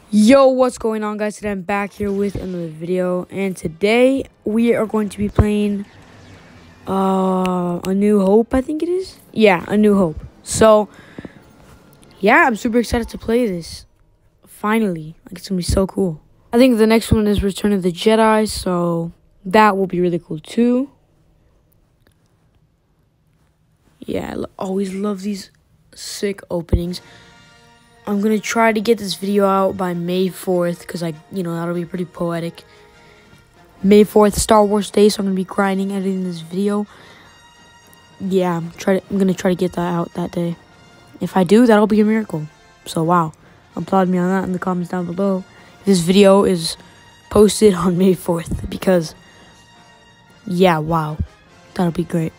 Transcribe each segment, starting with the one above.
Yo, what's going on, guys? Today I'm back here with another video, and today we are going to be playing A New Hope, I think it is. Yeah, A New Hope. So yeah, I'm super excited to play this. Finally, like, it's gonna be so cool. I think the next one is Return of the Jedi, so that will be really cool too. Yeah, I always love these sick openings. I'm going to try to get this video out by May 4th because, that'll be pretty poetic. May 4th, Star Wars Day, so I'm going to be grinding editing this video. Yeah, I'm going to try to get that out that day. If I do, that'll be a miracle. So, wow. Applaud me on that in the comments down below. If this video is posted on May 4th because, yeah, wow. That'll be great.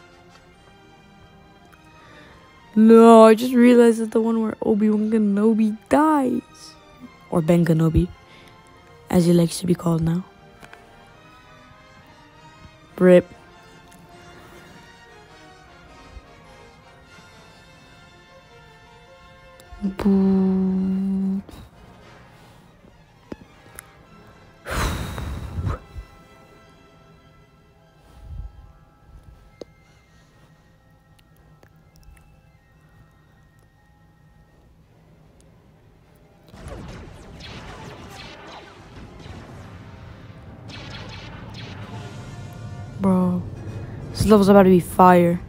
No, I just realized it's the one where Obi-Wan Kenobi dies. Or Ben Kenobi, as he likes to be called now. RIP. Boo. Bro, this level's about to be fire.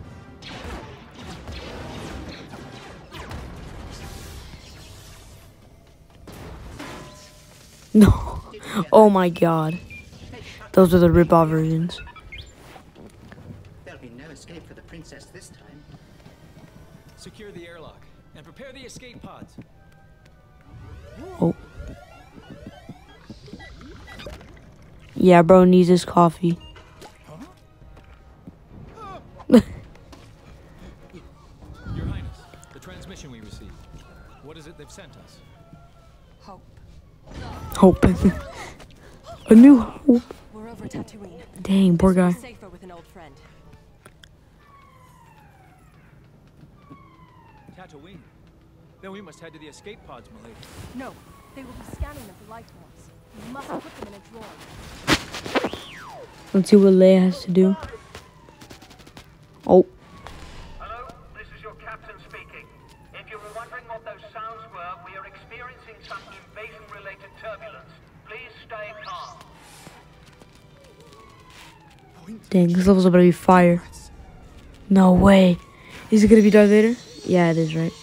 No. Oh my god. Those are the rip-off versions. There'll be no escape for the princess this time. Secure the airlock and prepare the escape pods. Oh. Yeah, bro needs his coffee. Your Highness, the transmission we received. What is it they've sent us? Hope. Hope. A new hope. We're over Tatooine. Dang, poor guy. Safer with an old friend. Tatooine. Then we must head to the escape pods, milady. No, they will be scanning them for life forms. You must put them in a drawer. Let's see what Leia has to do. Oh. Hello, this is your captain speaking. If you were wondering what those sounds were, we are experiencing some invasion-related turbulence. Please stay calm. Dang, this level's about to be fire. No way. Is it gonna be Darth Vader? Yeah, it is, right?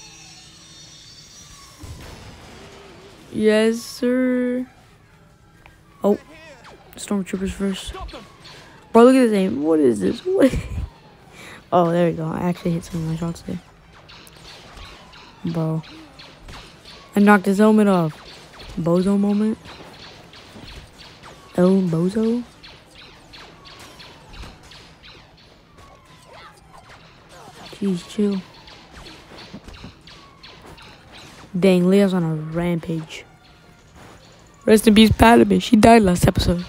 Yes, sir. Oh. Stormtroopers first. Bro, look at this aim. What is this? What? Oh, there we go. I actually hit some of my shots there. Bro. I knocked his helmet off. Bozo moment. El Bozo. Jeez, chill. Dang, Leia's on a rampage. Rest in peace, Padme. She died last episode.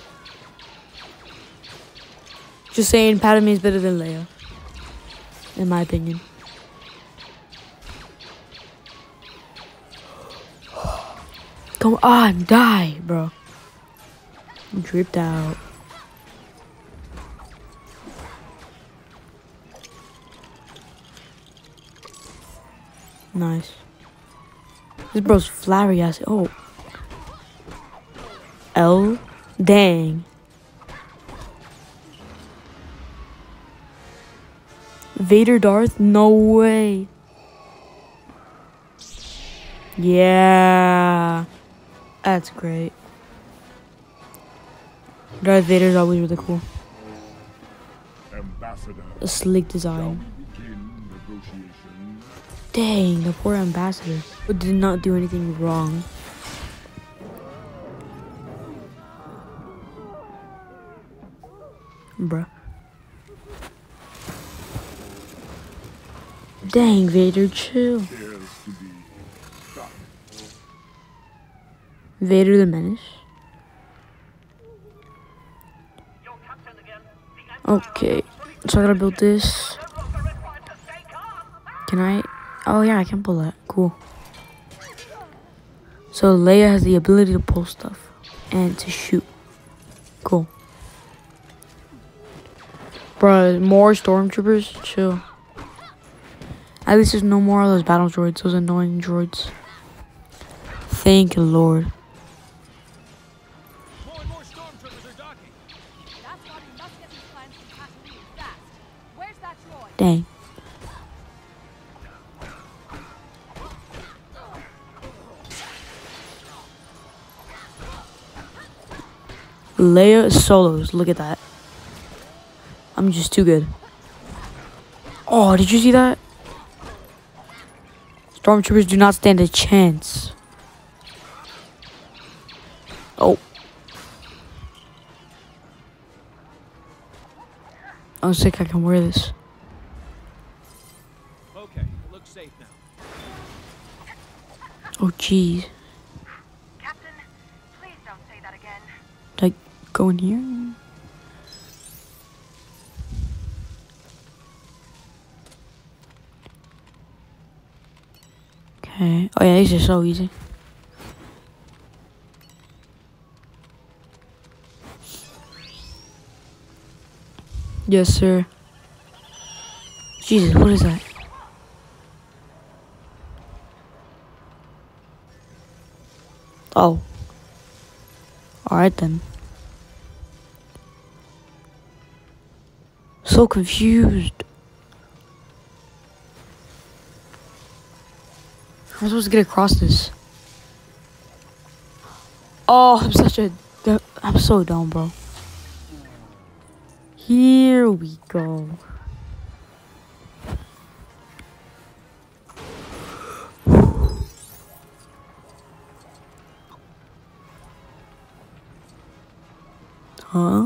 Just saying, Padme is better than Leia. In my opinion. Come on, die, bro. Dripped out. Nice. This bro's flowery ass. Oh. L. Dang. Vader Darth? No way. Yeah. That's great. Darth Vader's always really cool. Ambassador. A sleek design. Dang, the poor ambassador. But did not do anything wrong. Bruh. Dang, Vader, chill. Vader the Menace. Okay, so I gotta build this. Can I? Oh yeah, I can pull that. Cool. So Leia has the ability to pull stuff and to shoot. Cool. Bruh, more stormtroopers? Chill. At least there's no more of those battle droids, those annoying droids. Thank you, Lord. More and more stormtroopers are docking. That's why we must get these plans from Tatooine fast. Where's that droid? Dang. Leia solos. Look at that. I'm just too good. Oh, did you see that? Stormtroopers do not stand a chance. Oh. I'm sick. I can wear this. Okay, it looks safe now. Oh, jeez. Captain, please don't say that again. Like, go in here? Okay. Oh, yeah, these are so easy. Yes, sir. Jesus, what is that? Oh. Alright then. So confused. How am I supposed to get across this? Oh, I'm so dumb, bro. Here we go. Huh?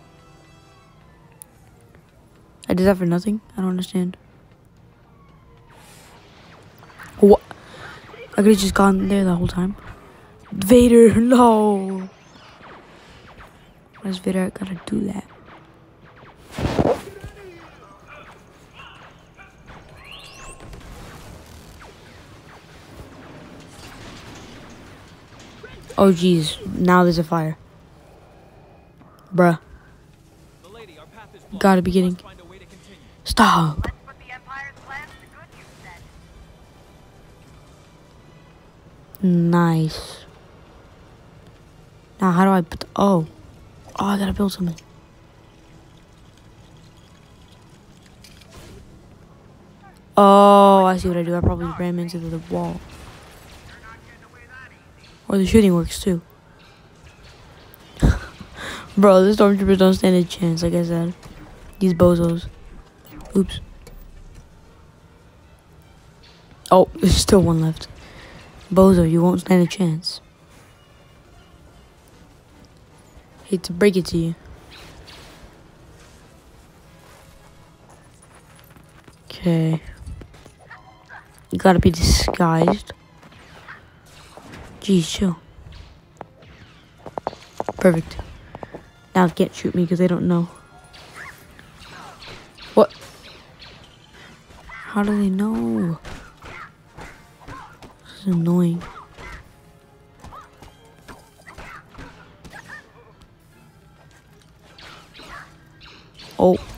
I did that for nothing? I don't understand. What? I could have just gone there the whole time. Vader, no! Why does Vader gotta do that? Oh jeez, now there's a fire. Bruh. The lady, our path is blocked. Gotta be kidding. Must find a way to continue. Stop! Let's put the Empire's plans to good use then. Nice. Now how do I put the, oh, I gotta build something. Oh, I see what I do. I probably ram into the wall. Or the shooting works too. Bro, the stormtroopers don't stand a chance, like I said. These bozos. Oops. Oh, there's still one left. Bozo, you won't stand a chance. Hate to break it to you. Okay. You gotta be disguised. Jeez, chill. Perfect. Now can't shoot me because they don't know. What? How do they know? This is annoying. Oh. This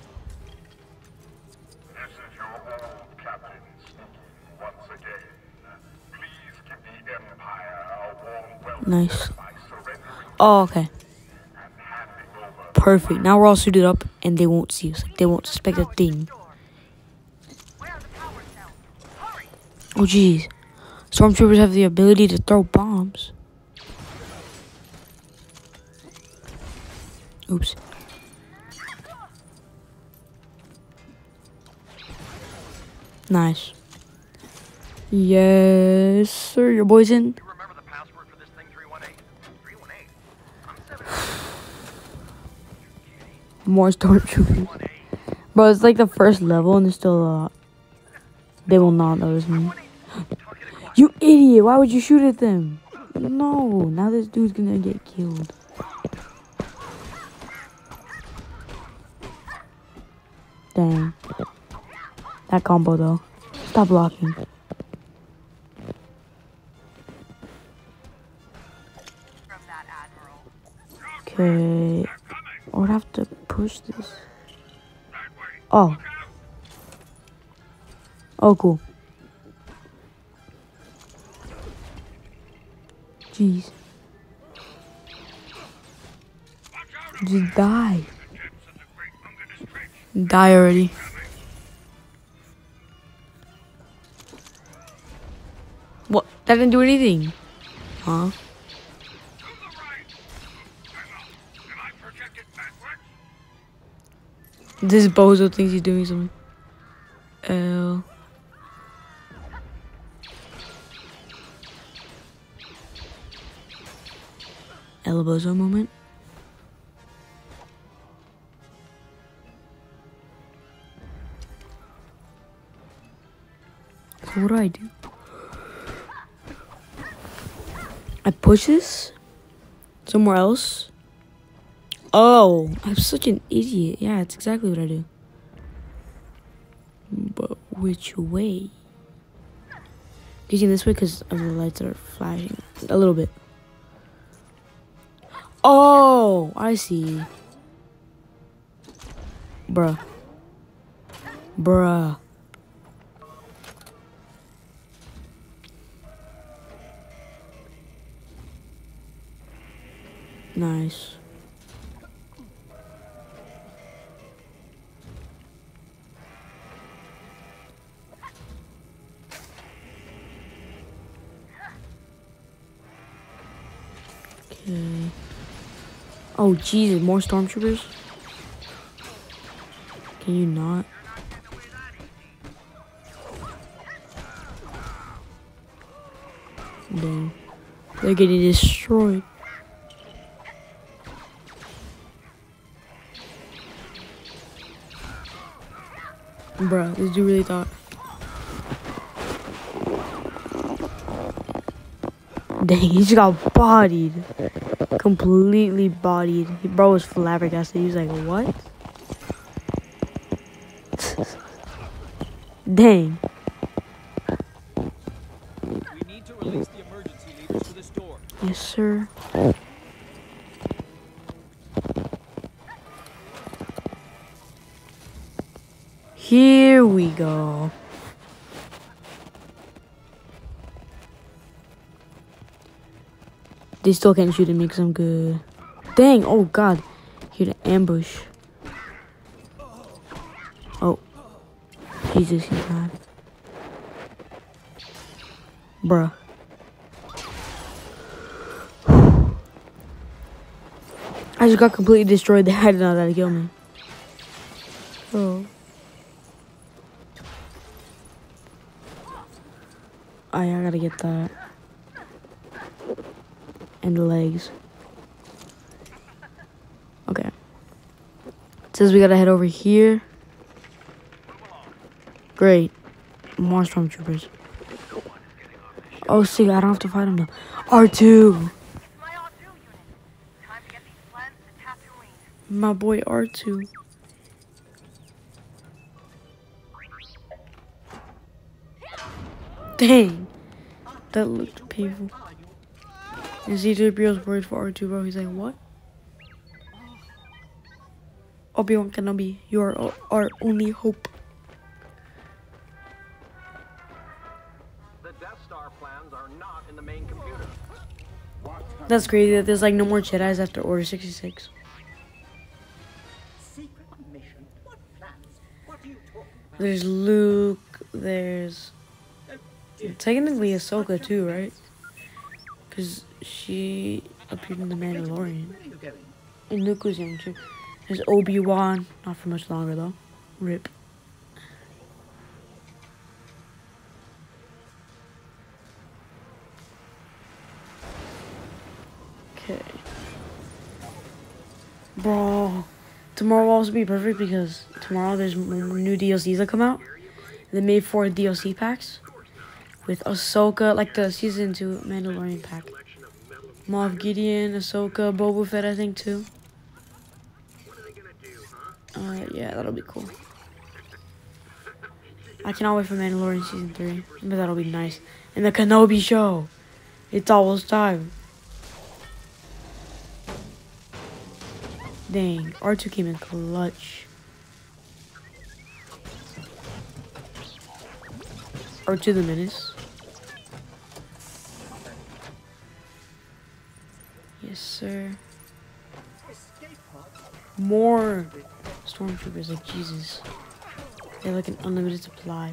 is your old captain speaking once again. Please give the Empire a warm welcome Nice. by surrendering Oh, okay. and handing over. Perfect. Now we're all suited up and they won't see us. Like, they won't suspect a thing. Where are the power cells? Hurry! Oh, jeez. Stormtroopers have the ability to throw bombs. Oops. Nice. Yes, sir. Your boy's in. You remember the password for this thing, 318? 318? I'm 7. More stormtroopers. Bro, it's like the first level and they're still, they will not notice me. You idiot! Why would you shoot at them? No, now this dude's gonna get killed. Dang. That combo though. Stop blocking. Okay. I would have to push this. Oh. Oh, cool. Jeez. Just die. Die already. What? That didn't do anything. Huh? This bozo thinks he's doing something. L. El bozo moment. So what do I do? I push this somewhere else. Oh, I'm such an idiot. Yeah, it's exactly what I do. But which way? Using this way because of the lights that are flashing a little bit. Oh, I see. Bruh. Bruh. Nice. Okay. Oh, Jesus, more stormtroopers? Can you not? Dang. They're getting destroyed. Bruh, this dude really thought. Dang, he just got bodied. Completely bodied. Bro was flabbergasted. He was like, what? Dang. We need to release the emergency levers for this door. Yes, sir. Here we go. They still can't shoot at me because I'm good. Dang, oh god. Here to ambush. Oh. Jesus, he's bad. Bruh. I just got completely destroyed. They had not that to kill me. Oh. I gotta get that. And the legs. Okay. It says we gotta head over here. Great. More stormtroopers. Oh, see, I don't have to fight them now. R2! My R2 unit. Time to get these plans to Tatooine. My boy R2. Dang. That looked painful. And C-3PO's worried for R2, bro. He's like, what? Obi-Wan Kenobi, you are our only hope. The Death Star plans are not in the main computer. That's crazy that there's like no more Jedis after Order 66. Secret mission? What plans? What are you talking about? There's Luke, there's technically Ahsoka too, right? Because she appeared in The Mandalorian. Where are you going? And Luke was young too. There's Obi-Wan, not for much longer though. RIP. Okay. Bro, tomorrow will also be perfect because tomorrow there's new DLCs that come out. They made 4 DLC packs with Ahsoka, like the Season 2 Mandalorian pack. Moff Gideon, Ahsoka, Boba Fett, I think too. Yeah, that'll be cool. I cannot wait for Mandalorian Season 3. But that'll be nice. And the Kenobi show. It's almost time. Dang, R2 came in clutch. R2 the Menace. Yes, sir. More stormtroopers, like Jesus. They have like an unlimited supply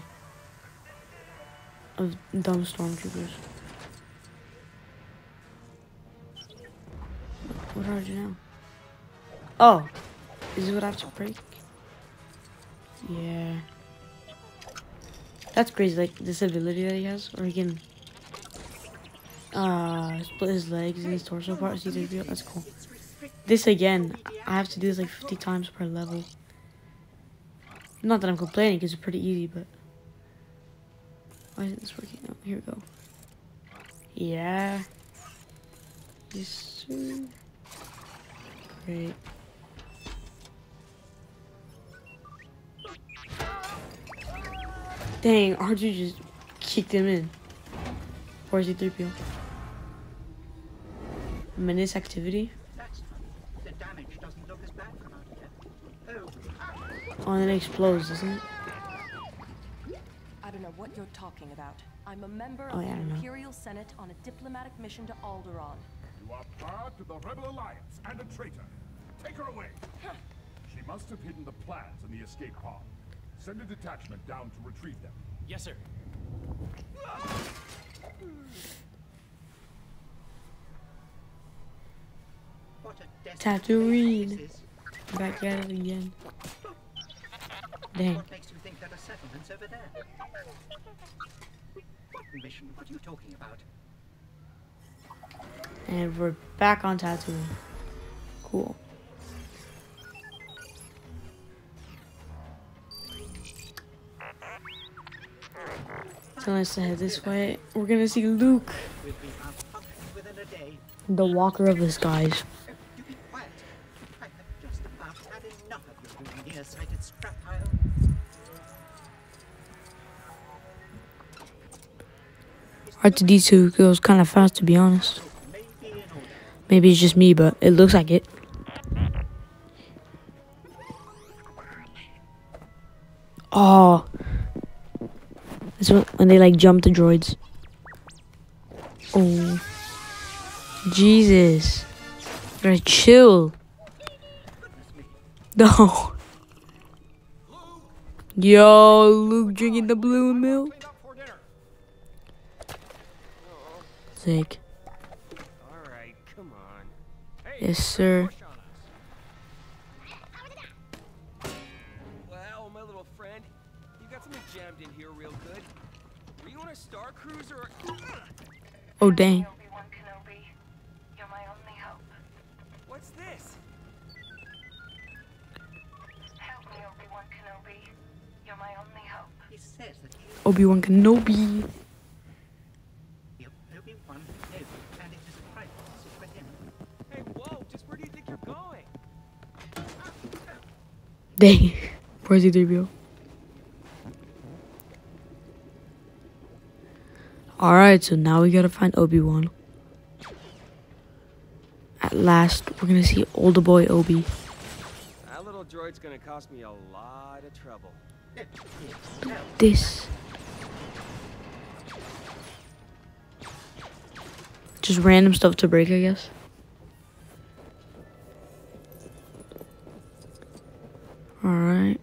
of dumb stormtroopers. What do I do now? Oh, is this what I have to break? Yeah. That's crazy, like this ability that he has, or he can split his legs and his torso part. C3PO, that's cool. This again, I have to do this like 50 times per level. Not that I'm complaining, because it's pretty easy, but why isn't this working? Oh, here we go. Yeah. Yes, sir. Great. Dang, R2 just kicked him in. Or is he 3PO? Menace activity. The damage doesn't look as bad from out here. Oh, Oh, and then it explodes, doesn't it? I don't know what you're talking about. I'm a member Oh, of yeah, I the don't know. Imperial Senate on a diplomatic mission to Alderaan. You are part of the Rebel Alliance and a traitor. Take her away. She must have hidden the plans in the escape pod. Send a detachment down to retrieve them. Yes, sir. what a desperate Tatooine. place this is. Back at it again. Dang. What makes you think there are settlements over there? What mission? What are you talking about? And we're back on Tatooine. Cool. So let's head this way. We're gonna see Luke, We'll be out of within a day. the walker of the skies. Oh, you be quiet. I have just about had enough of your nearsighted scrap pile. R2D2 goes kind of fast, to be honest. Maybe in order. Maybe it's just me, but it looks like it. Oh. This one, when they like jump the droids. Oh. Jesus. Gotta chill. No. Yo, Luke drinking the blue milk. Sick. Alright, come on. Yes, sir. Push on us. Well, my little friend, you got something jammed in here real good. Were you on a Star Cruiser or... Oh, dang. Obi-Wan Kenobi, you're my only hope. What's this? Help me, Obi-Wan Kenobi. You're my only hope. He says that he Obi-Wan Kenobi. is Obi-Wan Kenobi, and it is a private message for him. Hey, whoa, just where do you think you're going? Dang. Where's C3PO? Alright, so now we gotta find Obi-Wan. At last, we're gonna see older boy Obi. That little droid's gonna cost me a lot of trouble. This. Just random stuff to break, I guess. Alright.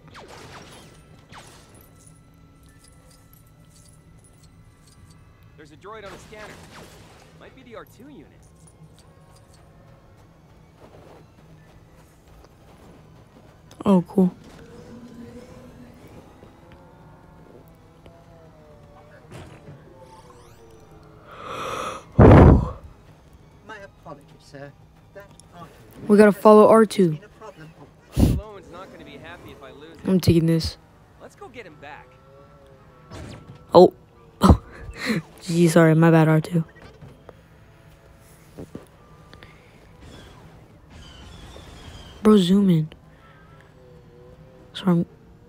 There's a droid on the scanner. Might be the R2 unit. Oh, cool. My apologies, sir. That R2 We gotta follow R2. been a problem. Stallone's not gonna be happy if I lose him. I'm taking this. Let's go get him back. Oh. Gee, sorry, my bad, R2. Bro, zoom in. So I'm...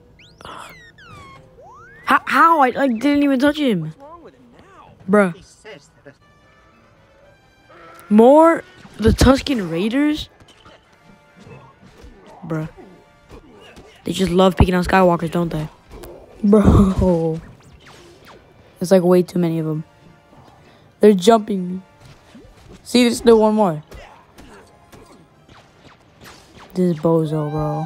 How? I like didn't even touch him. What's wrong with him now? Bruh. He says that More? The Tusken Raiders? Bruh. They just love picking on Skywalkers, don't they? Bro. It's like way too many of them. They're jumping me. See, there's still one more. This is bozo, bro.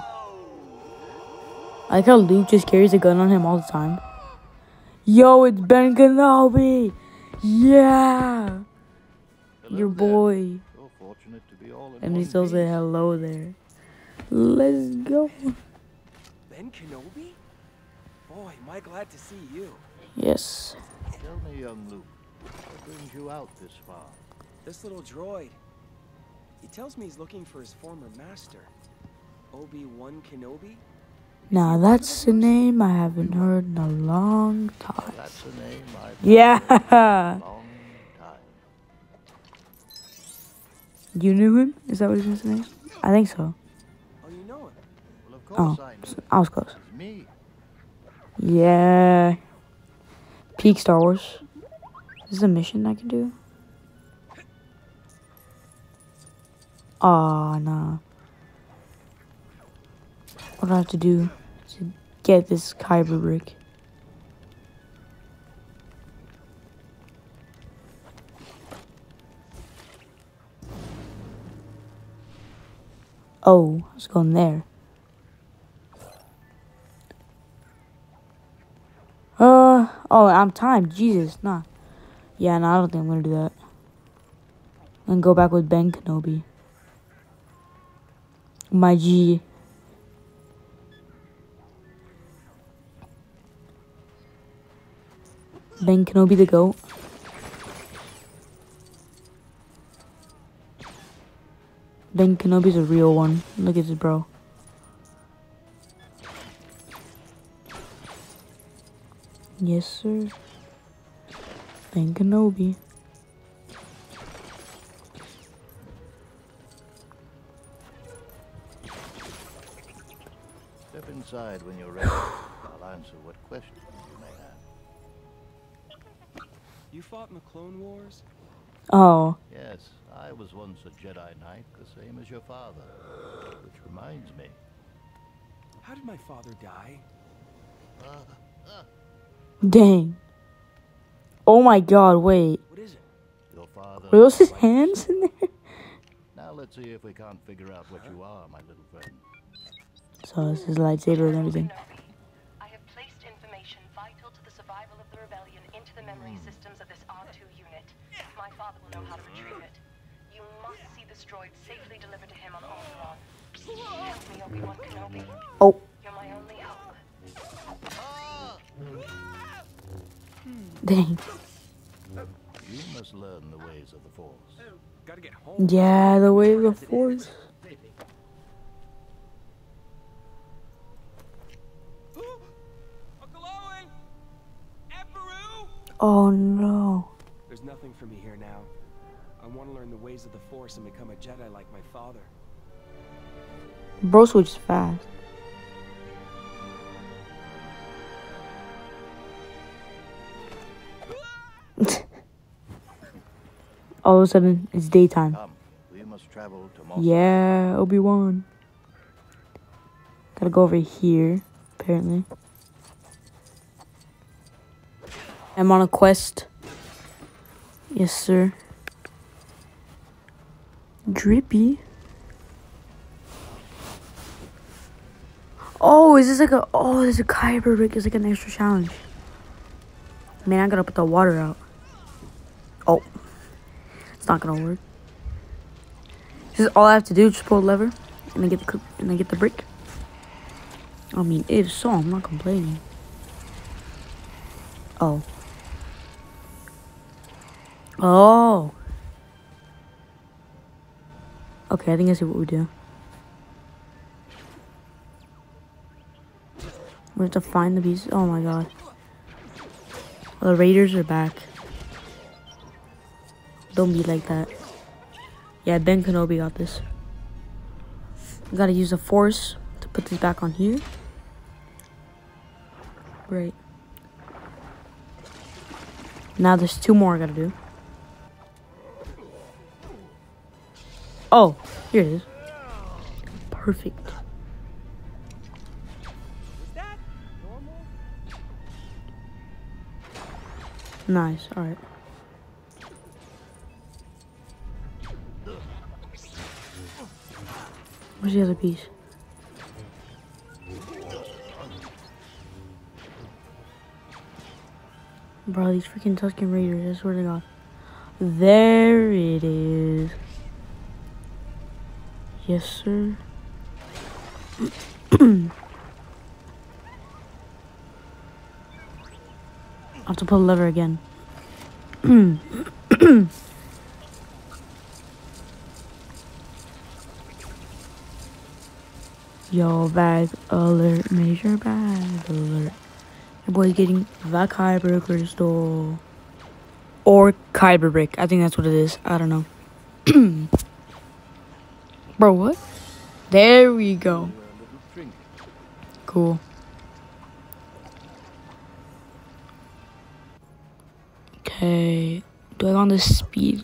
I like how Luke just carries a gun on him all the time. Yo, it's Ben Kenobi! Yeah! Your boy. So fortunate to be all in And he one still piece. say hello there. Let's go. Ben Kenobi? Boy, am I glad to see you. Yes. Tell me, young Luke, what brings you out this far? This little droid. He tells me he's looking for his former master, Obi-Wan Kenobi. Now that's a name I haven't heard in a long time. That's a name I've Yeah. heard for a long time. You knew him? Is that what his name is? I think so. Oh, you know him? Well, of Oh, course I know. I was close. It's me. Yeah. Peak Star Wars. Is this a mission I can do? Aw, nah. What do I have to do to get this Kyber brick? Oh, let's go in there. Oh, I'm timed. Jesus, nah. Yeah, no, I don't think I'm gonna do that. And go back with Ben Kenobi. My G. Ben Kenobi the GOAT. Ben Kenobi's a real one. Look at this, bro. Yes, sir. Ben Kenobi. Step inside when you're ready. I'll answer what questions you may have. You fought in the Clone Wars? Oh. Yes, I was once a Jedi Knight, the same as your father. Which reminds me. How did my father die? Dang. Oh my god, wait. What is it? Your father. Were those his was hands in there? Now let's see if we can't figure out what you are, my little friend. So this is lightsaber and everything. Kenobi, I have placed information vital to the survival of the rebellion into the memory systems of this R2 unit. My father will know how to retrieve it. You must see this droid safely delivered to him on Alderaan. Help me, Obi-Wan Kenobi. Oh. You're my only hope. Dang. You must learn the ways of the Force. Gotta get home. Yeah, the way of the Force. Uncle Owen! Emperor! Oh no. There's nothing for me here now. I want to learn the ways of the Force and become a Jedi like my father. Bro switches fast. All of a sudden, it's daytime. Come, we must travel to Mos. Yeah, Obi-Wan. Gotta go over here, apparently. I'm on a quest. Yes, sir. Drippy. Oh, is this like a... Oh, there's a Kyber brick. It's like an extra challenge. Man, I gotta put the water out. Oh. It's not gonna work. This is all I have to do. Just pull the lever. And I get the brick. I mean, if so, I'm not complaining. Oh. Oh. Okay, I think I see what we do. We have to find the pieces. Oh my god. The Raiders are back. Don't be like that. Yeah, Ben Kenobi got this. We gotta use the Force to put this back on here. Great. Now there's 2 more I gotta do. Oh, here it is. Perfect. Nice. All right. Where's the other piece? Bro, these freaking Tusken Raiders, I swear to God. There it is. Yes, sir. I have to pull the lever again. Yo, bag alert, major bag alert. Your boy's getting the Kyber crystal. Or Kyber brick. I think that's what it is. I don't know. Bro, what? There we go. Cool. Okay. Do I go on this speeder?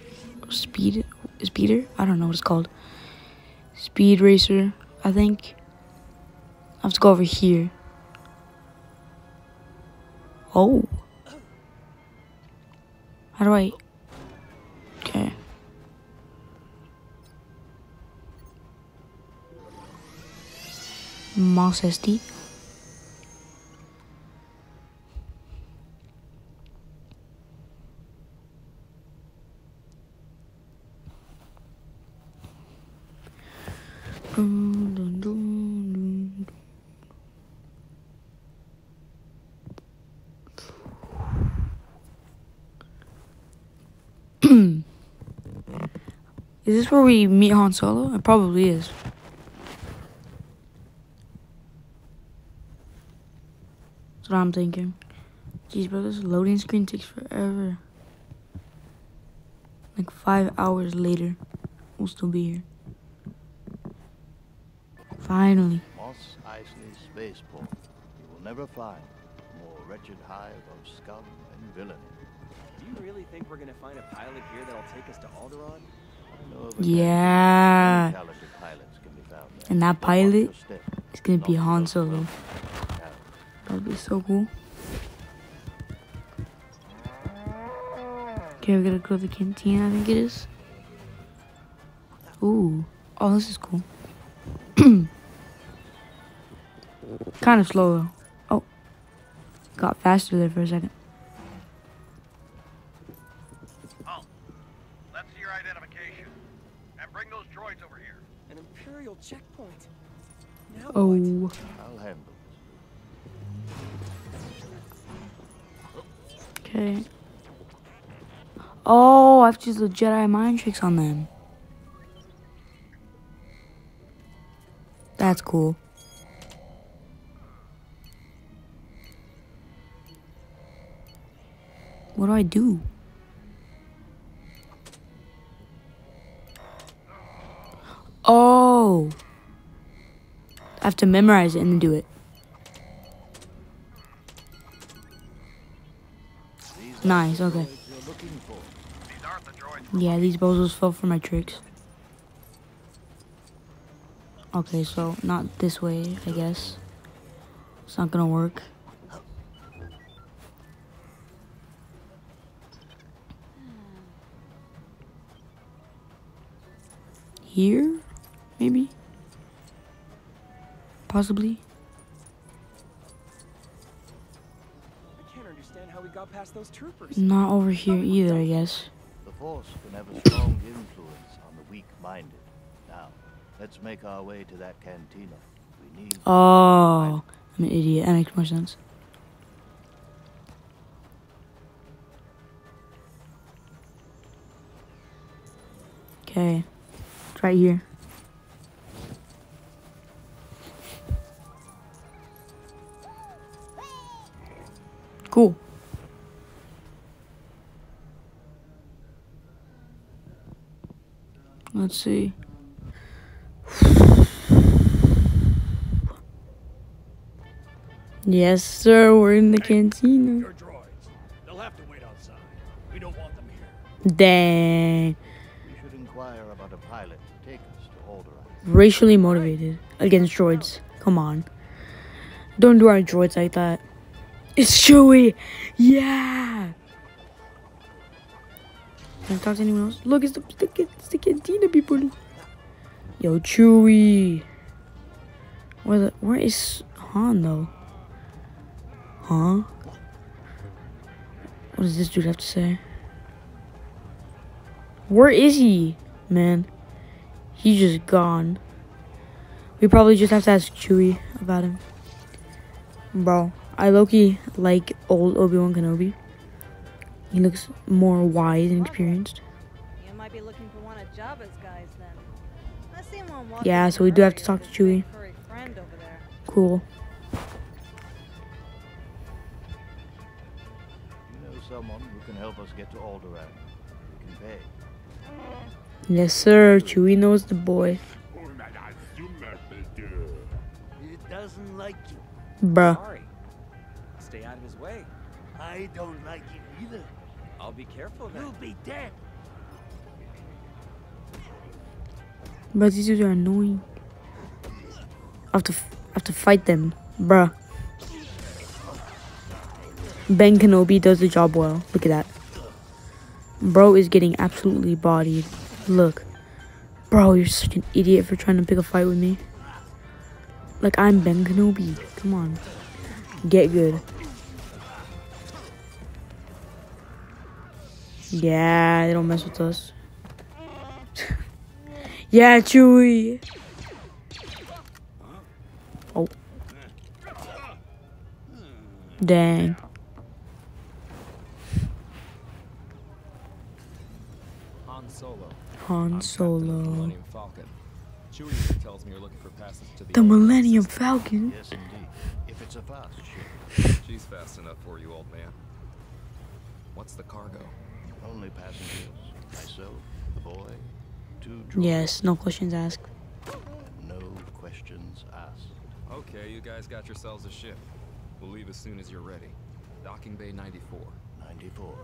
I don't know what it's called. Speed racer, I think. I have to go over here. Oh. How do I? Okay. Moss SD. Is this where we meet Han Solo? It probably is. That's what I'm thinking. Jeez, bro, this loading screen takes forever. Like 5 hours later, we'll still be here. Finally. Mos Eisley Spaceport. You will never find a more wretched hive of scum and villainy. Do you really think we're gonna find a pilot here that'll take us to Alderaan? Yeah. And that pilot is gonna be Han Solo. That would be so cool. Okay, we gotta go to the canteen, I think it is. Ooh. Oh, this is cool. Kind of slow though. Oh. Got faster there for a second. Oh. Let's see your identification. And bring those droids over here. An Imperial checkpoint. Now Oh. what? I'll handle it. Okay. Oh, I have to use the Jedi mind tricks on them. That's cool. What do I do? Oh. I have to memorize it and then do it. Nice, okay. Yeah, these bozos fell for my tricks. Okay, so not this way, I guess. It's not gonna work. Here? Maybe? Possibly? I can't understand how we got past those troopers. Not over here either, I guess. The Force can have a strong influence on the weak-minded. Now, let's make our way to that cantina. We need... Oh, I'm an idiot. That makes more sense. Okay. It's right here. Cool. Let's see. Yes, sir. We're in the cantina. Your droids. They'll have to wait outside. We don't want them here. Dang. We should inquire about a pilot to take us to Alderaan. Racially motivated against droids. Come on. Don't do our droids like that. It's Chewie. Yeah. Can't talk to anyone else. Look, it's the cantina people. Yo, Chewie. Where is Han though? Huh? What does this dude have to say? Where is he, man? He's just gone. We probably just have to ask Chewie about him. Bro, I low-key like old Obi-Wan Kenobi. He looks more wise and experienced. You might be looking for one of Jabba's guys then. I seen one walking Yeah, so we do have to talk to Chewie. furry friend over there. Cool. You know someone who can help us get to Alderaan? We can pay. Yes, sir. Chewie knows the boy. It doesn't like you. Bruh. Sorry. Stay out of his way. I don't like you either. I'll be careful then. You'll be dead. But these dudes are annoying. I have to fight them. Bruh. Ben Kenobi does the job well. Look at that. Bro is getting absolutely bodied. Look. Bro, you're such an idiot for trying to pick a fight with me. Like, I'm Ben Kenobi. Come on. Get good. Yeah, they don't mess with us. Yeah, Chewie. Oh. Dang. Han Solo. Han I'm Solo. Captain of the Millennium Falcon. Chewie tells me you're looking for passage to the The Alderaan Millennium system. Falcon? Yes, indeed. If it's a fast ship. She's fast enough for you, old man. What's the cargo? Only passengers. Myself, the boy, 2 droids. Yes, no questions asked. No questions asked. Okay, you guys got yourselves a ship. We'll leave as soon as you're ready. Docking Bay 94. 94.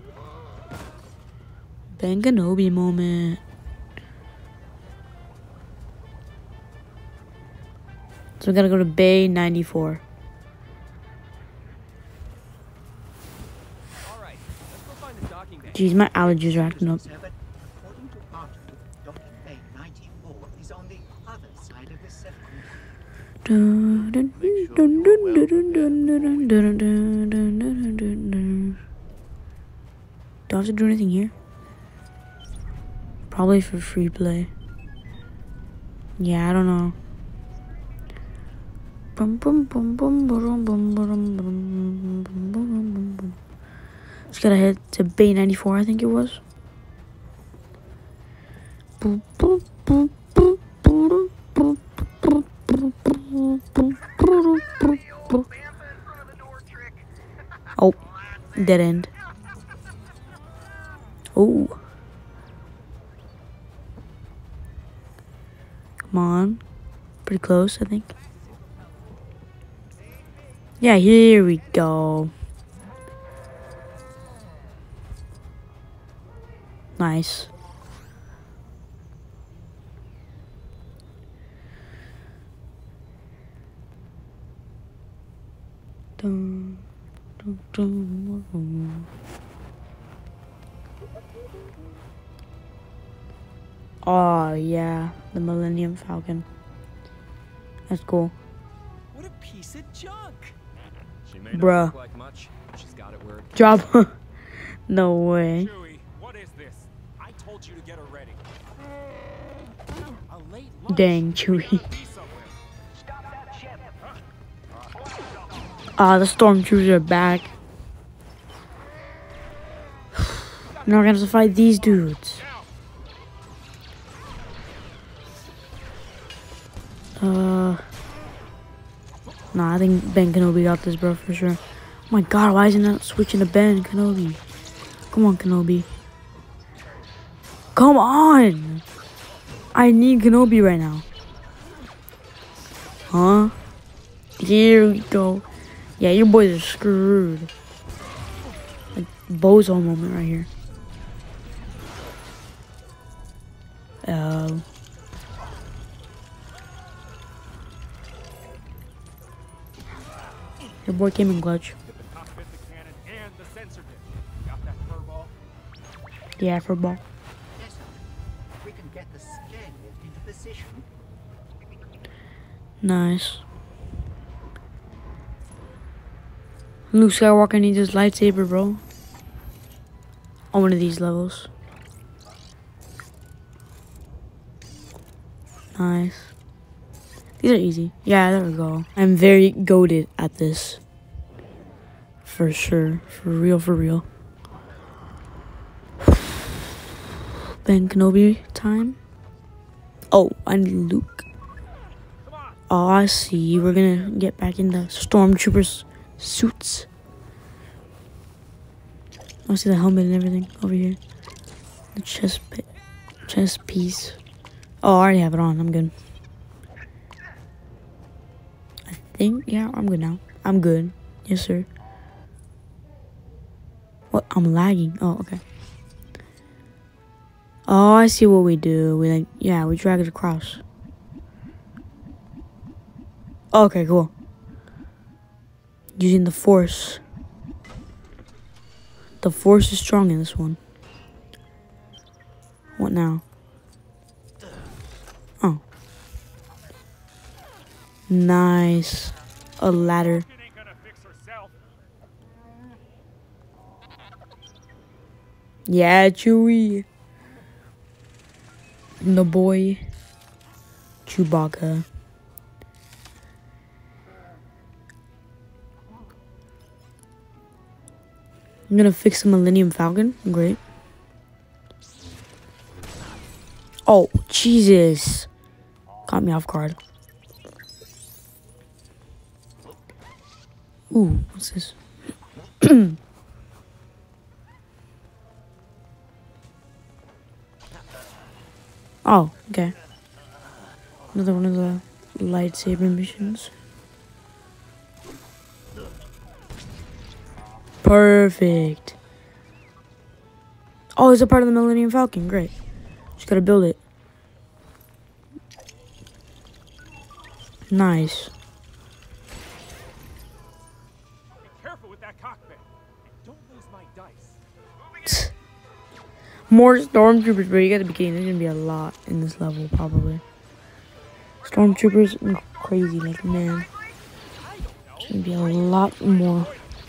Ben Kenobi moment. So we gotta go to Bay 94. All right, let's go find the docking bay. Jeez, my allergies are acting up. Sir, but according to Arthur, Docking Bay 94 is on the other side of the circle. Do I have to do anything here? Probably for free play. Yeah, I don't know. Just gotta head to Bay 94, I think it was. Oh, dead end. Oh. Come on. Pretty close, I think. Yeah, here we go. Nice. Dun, dun, dun. Oh, yeah. The Millennium Falcon. That's cool. What a piece of junk. She may not Bruh. look like much, but she's got it where it Job. No way. Chewie, what is this? I told you to get her ready. A late lunch. Dang, Chewie. Be somewhere. Ah, the stormtroopers are back. Now we're gonna have to fight these dudes. Nah, I think Ben Kenobi got this, bro, for sure. Oh my god, why isn't that switching to Ben Kenobi? Come on, Kenobi. Come on! I need Kenobi right now. Huh? Here we go. Yeah, your boys are screwed. Like, bozo moment right here. Your boy came in clutch. Get the cockpit, the cannon, and the sensor dish. Got that furball? Yeah, for ball. Yes, sir. We can get the stair lift into position. Nice. Luke Skywalker needs his lightsaber, bro. On one of these levels. Nice. These are easy. Yeah, there we go. I'm very goated at this. For sure. For real, for real. Ben Kenobi time. Oh, I need Luke. Oh, I see. We're gonna get back in the Stormtroopers suits. I see the helmet and everything over here. The chest piece. Oh, I already have it on. I'm good. I think, yeah, I'm good now. I'm good. Yes, sir. What? I'm lagging. Oh, okay. Oh, I see what we do. We drag it across. Okay, cool. Using the Force. The Force is strong in this one. What now? Oh. Nice. A ladder. Yeah, Chewie. The boy. Chewbacca. I'm gonna fix the Millennium Falcon. Great. Oh, Jesus. Caught me off guard. Ooh, what's this? Oh, okay. Another one of the lightsaber missions. Perfect. Oh, it's a part of the Millennium Falcon. Great. Just gotta build it. Nice. Be careful with that cockpit. And don't lose my dice. More Stormtroopers, bro. You gotta be kidding. There's gonna be a lot in this level, probably. Stormtroopers are crazy, like, man. There's gonna be a lot more.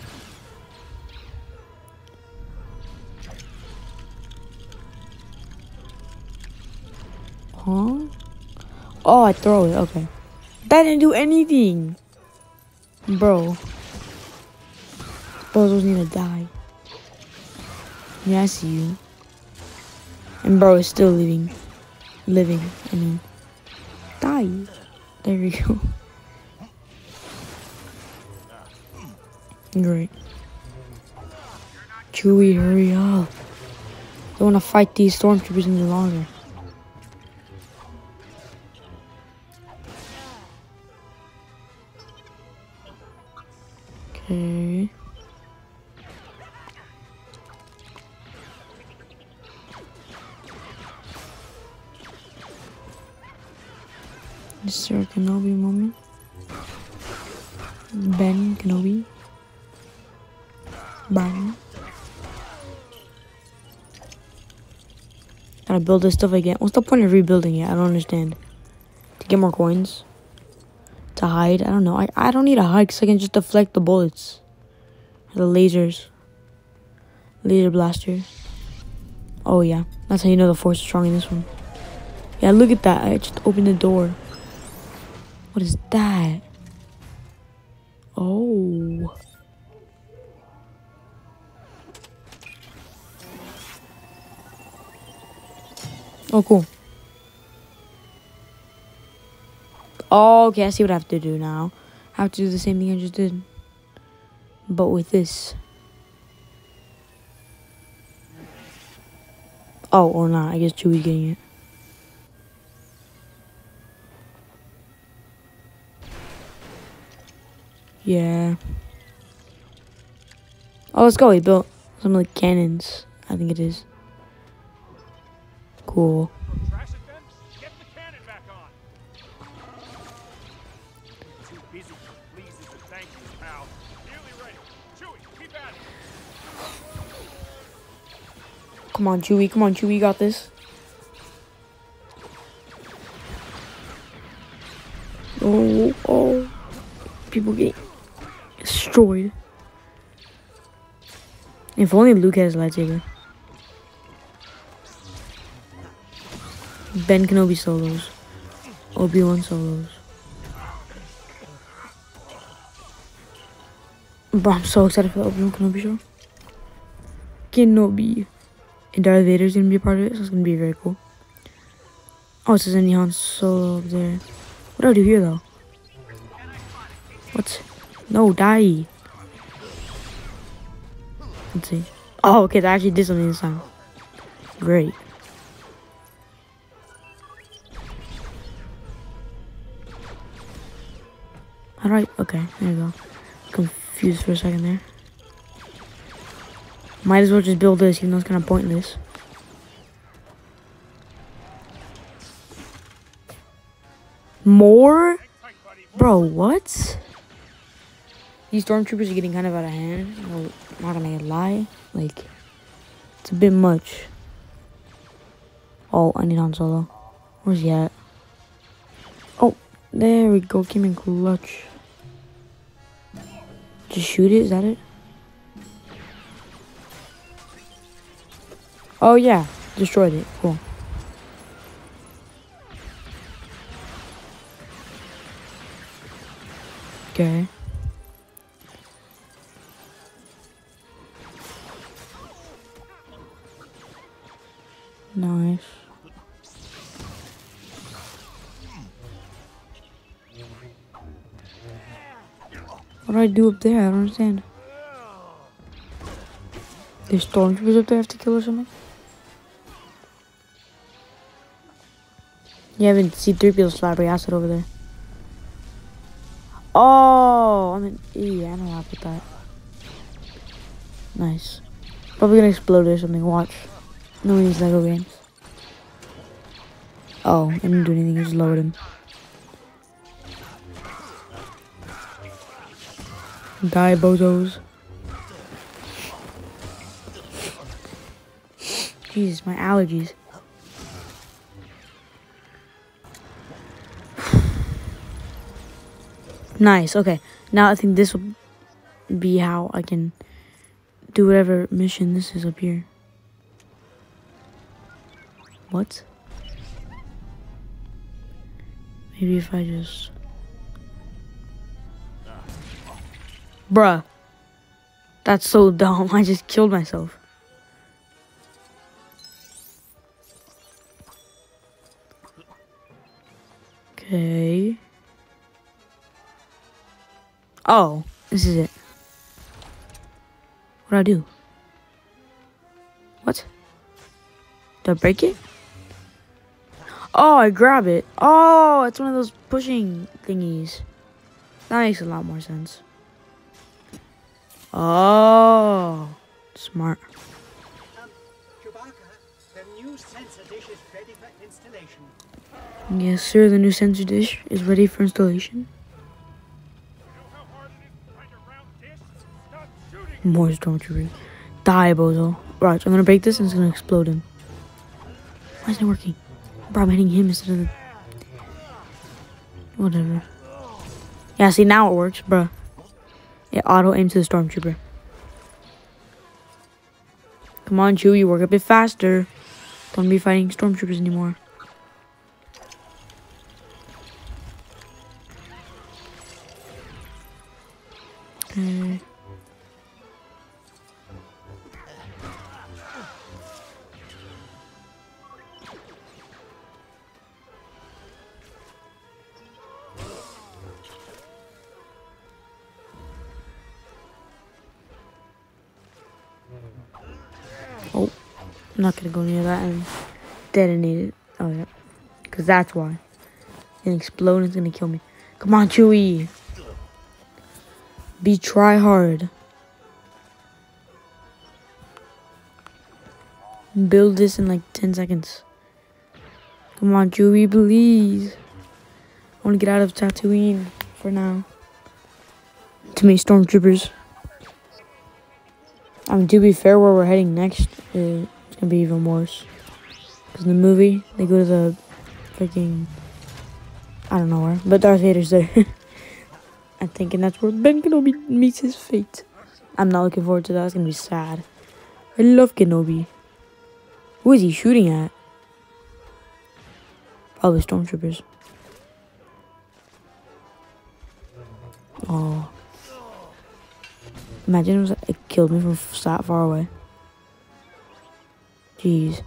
Huh? Oh, I throw it. Okay. That didn't do anything. Bro. Those need to die. Yeah, I see you. And bro is still living. I mean. Die. There we go. Great. Chewie, hurry up. I don't want to fight these Stormtroopers any longer. Okay. Mr. Kenobi moment. Ben Kenobi. Bang. Gotta build this stuff again. What's the point of rebuilding it? I don't understand. To get more coins? To hide? I don't know. I don't need to hide because I can just deflect the bullets. The lasers. Laser blaster. Oh yeah. That's how you know the Force is strong in this one. Yeah, look at that. I just opened the door. What is that? Oh. Oh, cool. Oh, okay, I see what I have to do now. I have to do the same thing I just did. But with this. Oh, or not. I guess Chewie's getting it. Yeah. Oh, let's go. He built some of the cannons. I think it is. Cool. Trash it then? Get the cannon back on. Too busy for pleases and thank yous, pal. Nearly ready. Chewie, keep at Come on, Chewie. Come on, Chewie. You got this. Oh, oh. People getting destroyed. If only Luke has a lightsaber. Ben Kenobi solos. Obi-Wan solos. Bro, I'm so excited for the Obi-Wan Kenobi show. Kenobi. And Darth Vader's gonna be a part of it, so it's gonna be very cool. Oh, it says any Han Solo up there. What do I do here, though? What? No, die. Let's see. Oh, okay, that actually did something this time. Great. Alright, okay, there you go. Confused for a second there. Might as well just build this, even though it's kind of pointless. More? Bro, what? These stormtroopers are getting kind of out of hand. No, not gonna lie. Like, it's a bit much. Oh, I need Han Solo. Where's he at? Oh, there we go. Came in clutch. Just shoot it? Is that it? Oh, yeah. Destroyed it. Cool. Okay. Nice. What do I do up there? I don't understand. There's stormtroopers up there I have to kill or something? You haven't C-3PO flabbergasted over there. Oh, I'm an idiot. I don't know how to put that. Nice. Probably gonna explode or something. Watch. No one needs Lego games. Oh, I didn't do anything. I just lowered him. Die, bozos. Jesus, my allergies. Nice, okay. Now I think this will be how I can do whatever mission this is up here. What? Maybe if I just... Bruh. That's so dumb. I just killed myself. Okay. Oh, this is it. What do I do? What? Do I break it? Oh, I grab it. Oh, it's one of those pushing thingies. That makes a lot more sense. Oh, smart. Chewbacca, the new sensor dish is ready for installation. Yes, sir, the new sensor dish is ready for installation. More stormtroopers. Die, bozo. Right, I'm gonna break this and it's gonna explode him. Why isn't it working? Bro, I'm hitting him instead of the... Whatever. Yeah, see, now it works, bro. It auto-aims to the stormtrooper. Come on, Chewie, work a bit faster. Don't be fighting stormtroopers anymore. Okay. Oh, I'm not gonna go near that and detonate it. Oh, yeah. Because that's why. An explosion is gonna kill me. Come on, Chewie. Be try hard. Build this in like 10 seconds. Come on, Chewie, please. I want to get out of Tatooine for now. Too many stormtroopers. I mean, to be fair, where we're heading next, it's gonna be even worse. Because in the movie, they go to the freaking, I don't know where, but Darth Vader's there. I'm thinking that's where Ben Kenobi meets his fate. I'm not looking forward to that. It's gonna be sad. I love Kenobi. Who is he shooting at? Probably stormtroopers. Oh. Imagine it killed me from that far away. Jeez.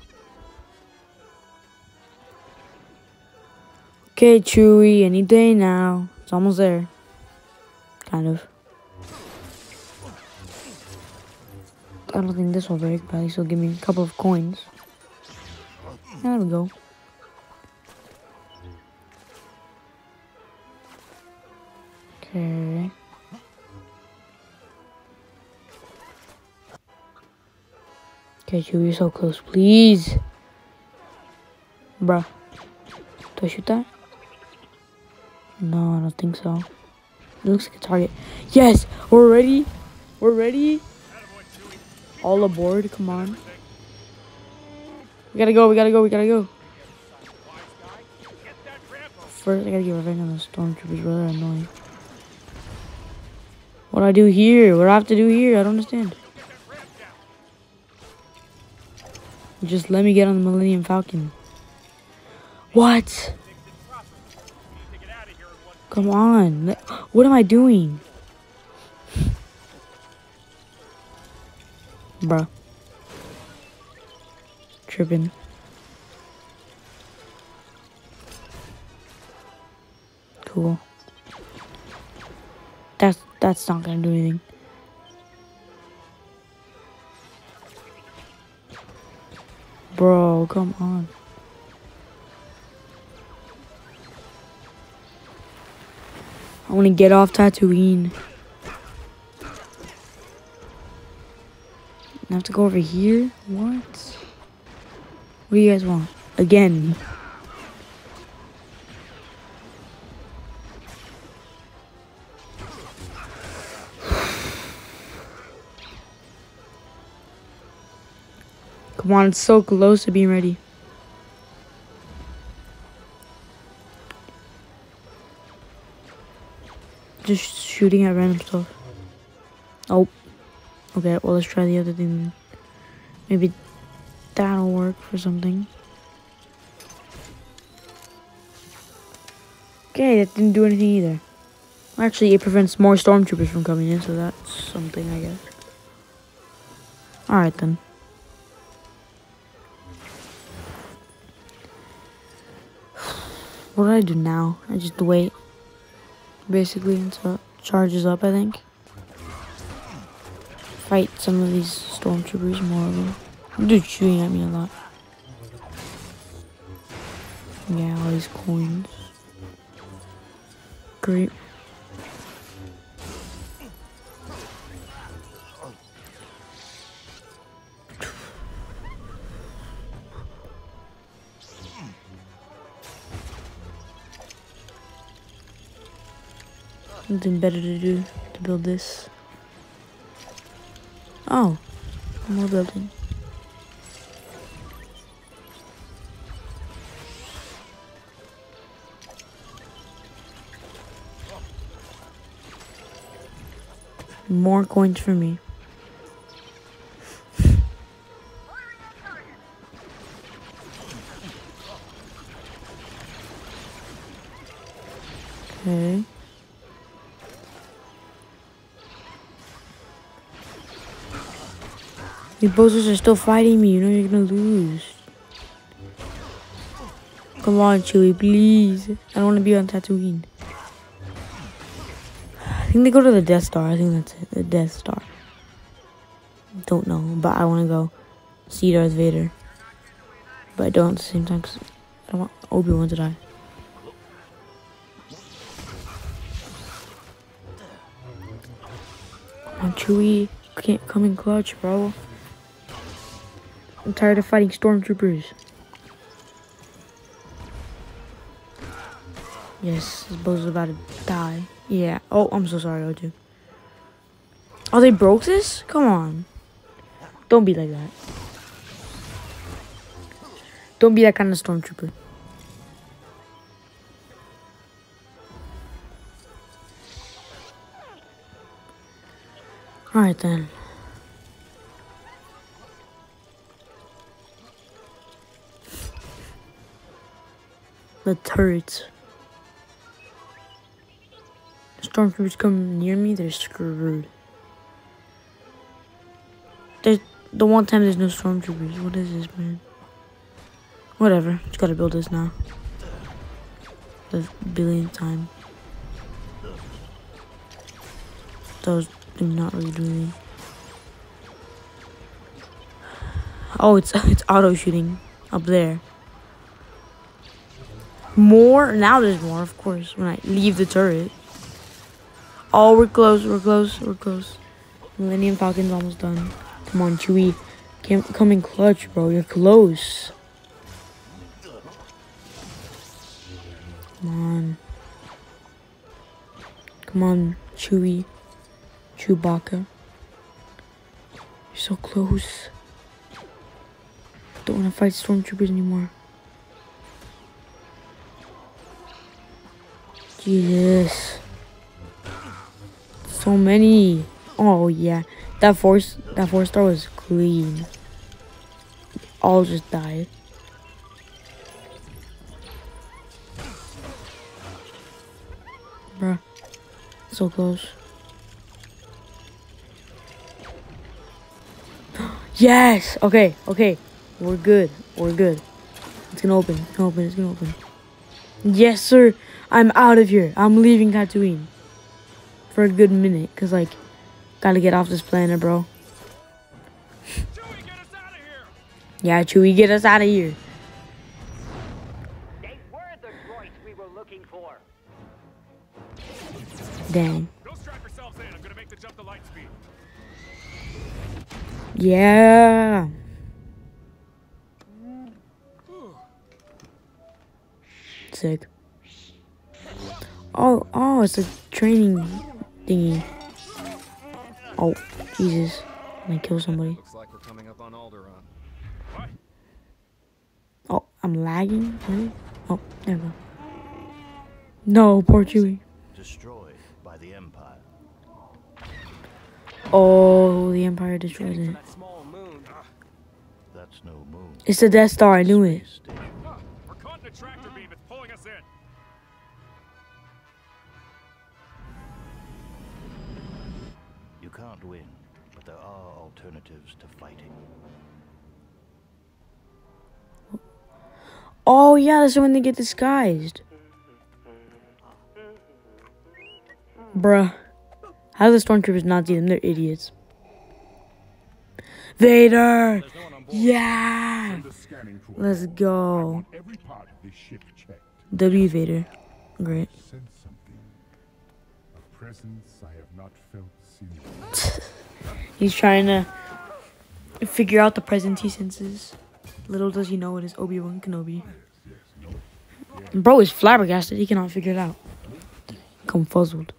Okay, Chewie, any day now. It's almost there. Kind of. I don't think this will break, but at least it'll give me a couple of coins. There we go. Okay. Okay, Chewie, you're so close. Please. Bruh. Do I shoot that? No, I don't think so. It looks like a target. Yes! We're ready! We're ready! All aboard, come on. We gotta go, we gotta go, we gotta go. First, I gotta get revenge on the stormtroopers, bro. They're annoying. What do I do here? What do I have to do here? I don't understand. Just let me get on the Millennium Falcon. What? Come on. What am I doing? Bruh. Tripping. Cool. That's not gonna do anything. Bro, come on. I want to get off Tatooine. I have to go over here? What? What do you guys want? Again. Come on, it's so close to being ready. Just shooting at random stuff. Oh. Okay, well, let's try the other thing. Maybe that'll work for something. Okay, that didn't do anything either. Actually, it prevents more stormtroopers from coming in, so that's something, I guess. Alright, then. What do I do now? I just wait. Basically, until it charges up, I think. Fight some of these stormtroopers, more of them. They're shooting at me a lot. Yeah, all these coins. Great. Something better to do to build this. Oh, more building. More coins for me. Okay. You bozos are still fighting me. You know you're gonna lose. Come on, Chewie, please. I don't want to be on Tatooine. I think they go to the Death Star. I think that's it. The Death Star. Don't know, but I want to go see Darth Vader. But I don't at the same time because I don't want Obi-Wan to die. Come on, Chewie. You can't come in clutch, bro. I'm tired of fighting stormtroopers. Yes, this boat's about to die. Yeah. Oh, I'm so sorry, O2. Oh, they broke this? Come on. Don't be like that. Don't be that kind of stormtrooper. Alright then. The turrets. Stormtroopers come near me, they're screwed. There's the one time there's no stormtroopers. What is this, man? Whatever. Just gotta build this now. The billionth time. Those do not really do anything. Oh, it's auto shooting up there. More? Now there's more, of course, when I leave the turret. Oh, we're close, we're close, we're close. Millennium Falcon's almost done. Come on, Chewie. Come in clutch, bro. You're close. Come on. Come on, Chewie. Chewbacca. You're so close. Don't want to fight stormtroopers anymore. Jesus. So many. Oh yeah. That four star was clean. All just died. Bruh. So close. Yes! Okay, okay. We're good. We're good. It's gonna open. It's gonna open. It's gonna open. Yes, sir. I'm out of here. I'm leaving Tatooine. For a good minute. Because, like, gotta get off this planet, bro. Chewie, get us out of here! Yeah, Chewie, get us out of here. They were the droids we were looking for. Dang. Go strap yourselves in. I'm gonna make the jump to light speed. Yeah. Sick. Oh, it's a training thingy. Oh, Jesus. I'm gonna kill somebody. Looks like we're coming up on Alderaan. Oh, I'm lagging? Really? Oh, there we go. No, poor Chewie. Destroyed by the Empire. Oh, the Empire destroyed it. That small moon. That's no moon. It's the Death Star, I knew it. Space station. We're caught in a tractor beam. It's pulling us in. You can't win, but there are alternatives to fighting. Oh, yeah, that's when they get disguised. Bruh. How do the stormtroopers not see them? They're idiots. Vader! Yeah! Send a scanning crew. Let's go. Every part of this ship checked. W Vader. Great. Sense something. A presence I have not felt since. He's trying to figure out the presence he senses. Little does he know it is Obi-Wan Kenobi. Bro is flabbergasted. He cannot figure it out. Confuzzled.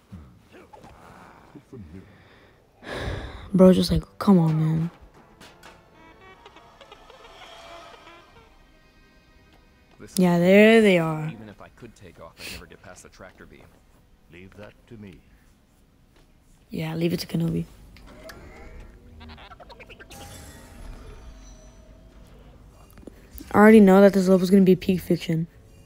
Bro's just like, come on, man. Listen, Yeah, there they are. even if I could take off, I'd never get past the tractor beam. Leave that to me. Yeah, leave it to Kenobi. I already know that this level is going to be peak fiction.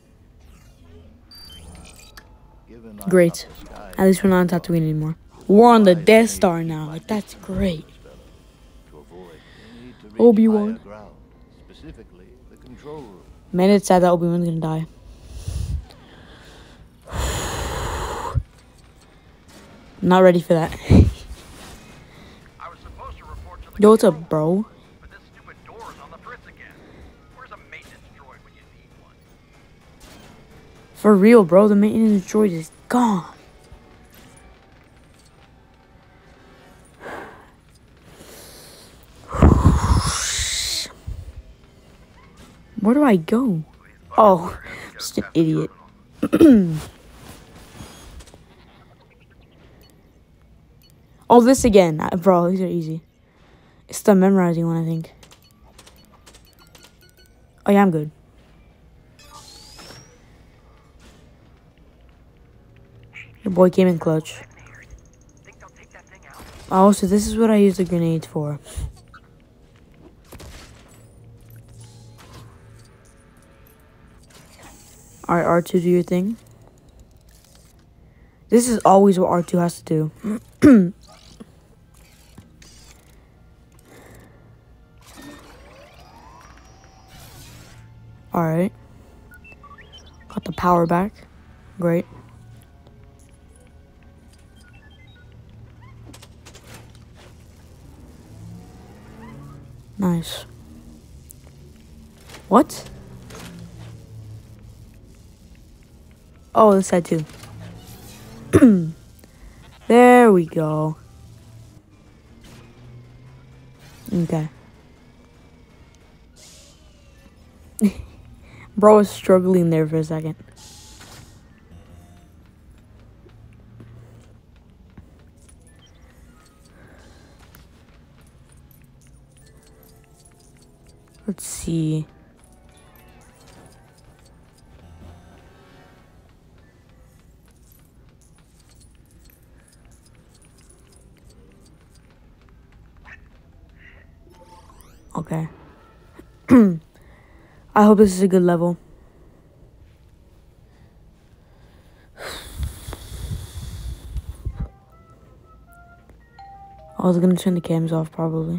Given Great. At least we're not on Tatooine anymore. We're on the Death Star now. Like, that's great. To avoid, you need to reach Obi-Wan. higher ground, specifically the control room. Man, it's sad that Obi-Wan's going to die. Not ready for that. I was supposed to report to the Yo, what's up, bro? but this stupid door is on the fritz again. Where's a maintenance droid when you need one? For real, bro. The maintenance droid is gone. Where do I go? Oh, I'm just an idiot. Oh, this again. Bro, these are easy. It's the memorizing one, I think. Oh, yeah, I'm good. Your boy came in clutch. Oh, so this is what I use the grenades for. Alright, R2, do your thing. This is always what R2 has to do. Alright. Got the power back. Great. Nice. What? Oh, this side too. There we go. Okay. Bro was struggling there for a second. Let's see. Okay. I hope this is a good level. I was gonna turn the cams off probably.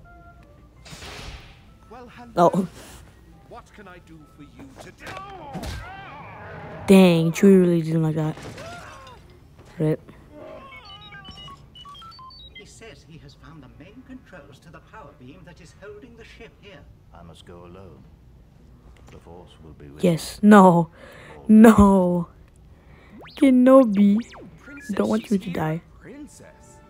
Oh. What can I do for you today? Dang, Chewie really didn't like that. Rip. He says he has found the main controls to the power beam that is holding the ship here. I must go alone. The Force will be with Yes. No. No. Kenobi. Don't want you to die. Princess.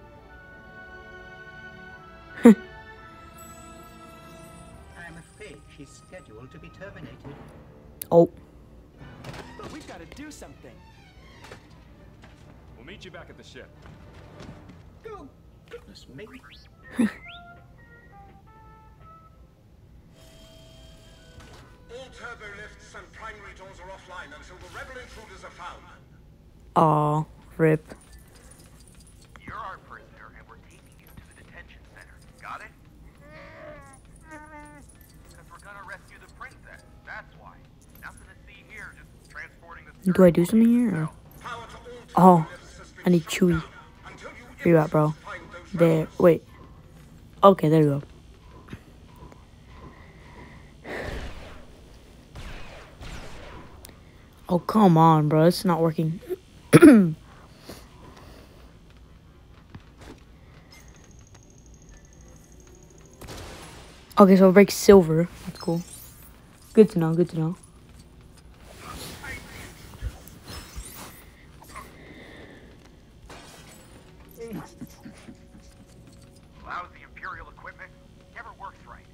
I'm afraid she's scheduled to be terminated. Oh. But we've got to do something. We'll meet you back at the ship. Oh, goodness me. All turbo lifts and primary doors are offline until the rebel intruders are found. Aw, rip. You're our prisoner, and we're taking you to the detention center. Got it? Because we're gonna rescue the princess. That's why. Nothing to see here, just transporting the... Do I do something here? Or? Oh, I need Chewie. Where you at, bro? There. Wait. Okay, there you go. Oh, come on, bro. It's not working. Okay, so it breaks silver. That's cool. Good to know, good to know. Lousy Imperial equipment never works right.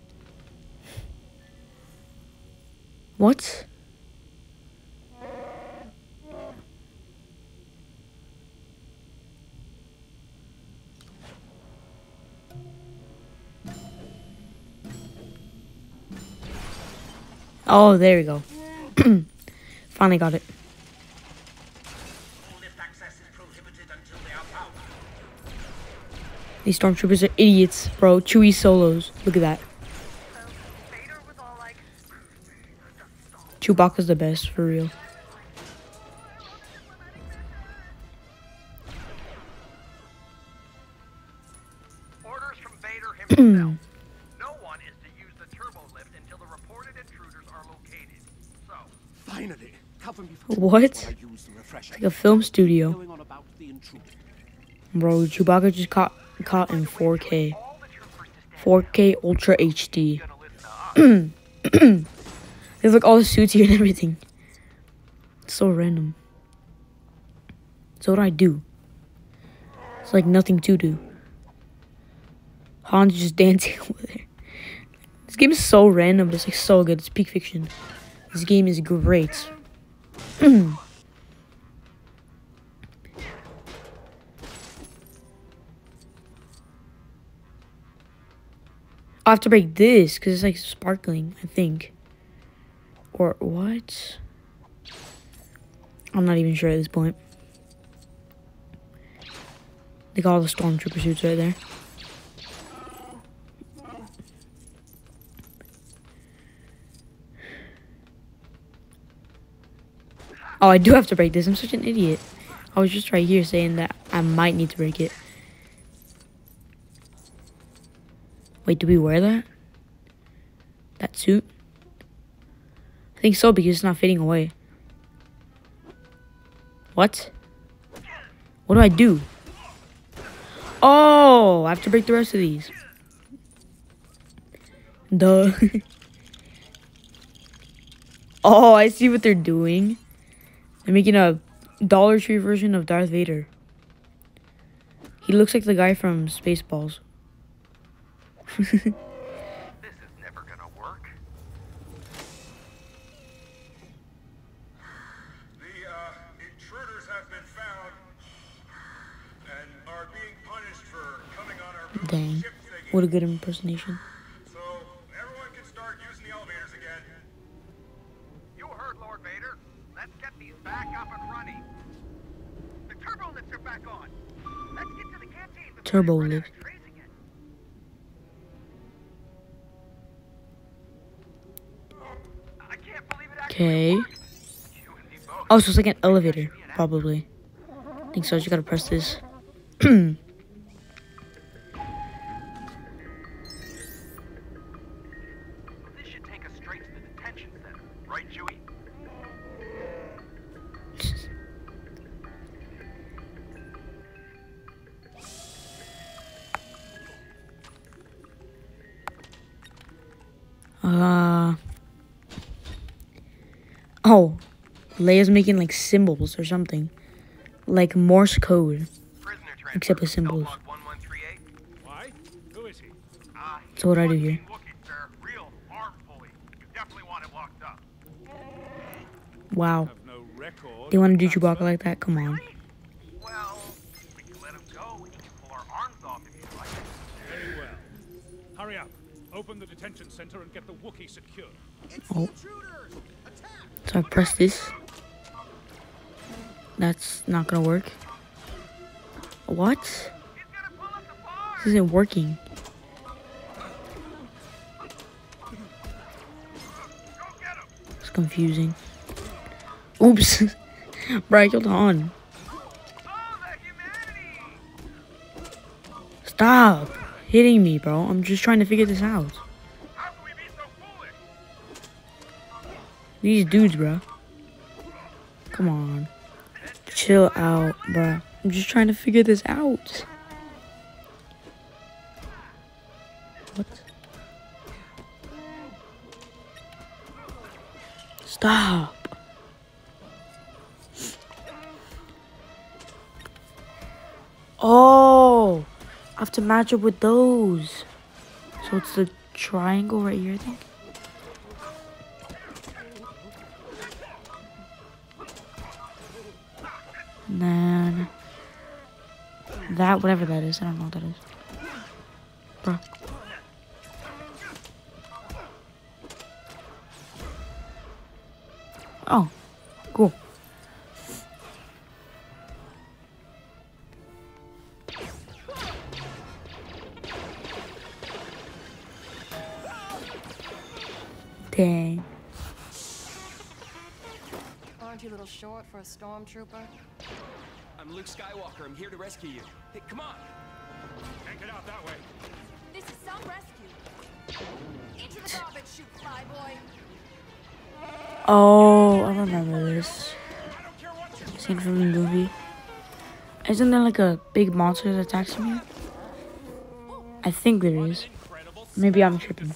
What? Oh, there we go. Finally got it. These stormtroopers are idiots, bro. Chewie solos. Look at that. Chewbacca's the best, for real. Orders from Vader himself. No one is to use the turbo lift until the reported intruders are located. So, finally, cover me from What? I use the refresher. It's like a film studio. Going on about the intruder. Bro, Chewbacca just caught in 4K. 4K Ultra HD. There's like all the suits here and everything. It's so random. So what do I do? It's like nothing to do. Han's just dancing over there. This game is so random, but it's like so good. It's peak fiction. This game is great. I have to break this because it's like sparkling, I think. Or what? I'm not even sure at this point. Like all the stormtrooper suits right there. Oh, I do have to break this. I'm such an idiot. I was just right here saying that I might need to break it. Wait, do we wear that? That suit? I think so because it's not fading away. What? What do I do? Oh, I have to break the rest of these. Duh. Oh, I see what they're doing. They're making a Dollar Tree version of Darth Vader. He looks like the guy from Spaceballs. This is never gonna work. The intruders have been found and are being punished for coming on our Dang. ship thingy. What a good impersonation. So everyone can start using the elevators again. You heard Lord Vader. Let's get these back up and running. The turbo lifts are back on. Let's get to the canteen before Turbo they run out lift. of tracing it. I can't believe it actually Okay. worked. You and me both. Oh, so it's like an elevator, probably. I think so. I just gotta press this. This should take us straight to the detention center, right, Chewie? Oh, Leia's making like symbols or something, like Morse code, except with symbols. Why? Who is he? So what do I do here? Real arm pulley. You definitely want it locked up. Wow, Have no record. they want to do Chewbacca like that? Come on. Well, we can let him go. We can pull our arms off if you like. Very well. Hurry up. Open the detention center and get the Wookiee secured. Oh, so I press this. That's not gonna work. What? This isn't working. It's confusing. Oops. Bro, I killed Han. Stop hitting me, bro. I'm just trying to figure this out. These dudes, bro. Come on. Chill out, bro. I'm just trying to figure this out. What? Stop. Oh, I have to match up with those. So it's the triangle right here, I think. And then that, whatever that is, I don't know what that is. Bruh. Oh, cool. Dang. Aren't you a little short for a stormtrooper? I'm Luke Skywalker. I'm here to rescue you. Hey, come on. Can't get out that way. This is some rescue. Into the garbage chute, flyboy. Oh, I remember this. Scene from the movie. Isn't there like a big monster that attacks me? I think there is. Maybe I'm tripping.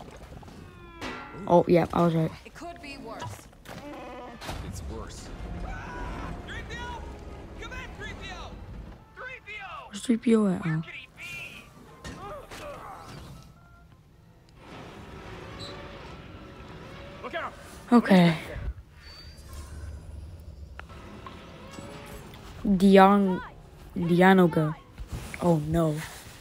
Oh, yeah, I was right. It could be worse. It's worse. 3PO! Come in, 3PO! 3PO! Where's 3PO at? Oh. Look out! Okay. Dianoga. Oh no.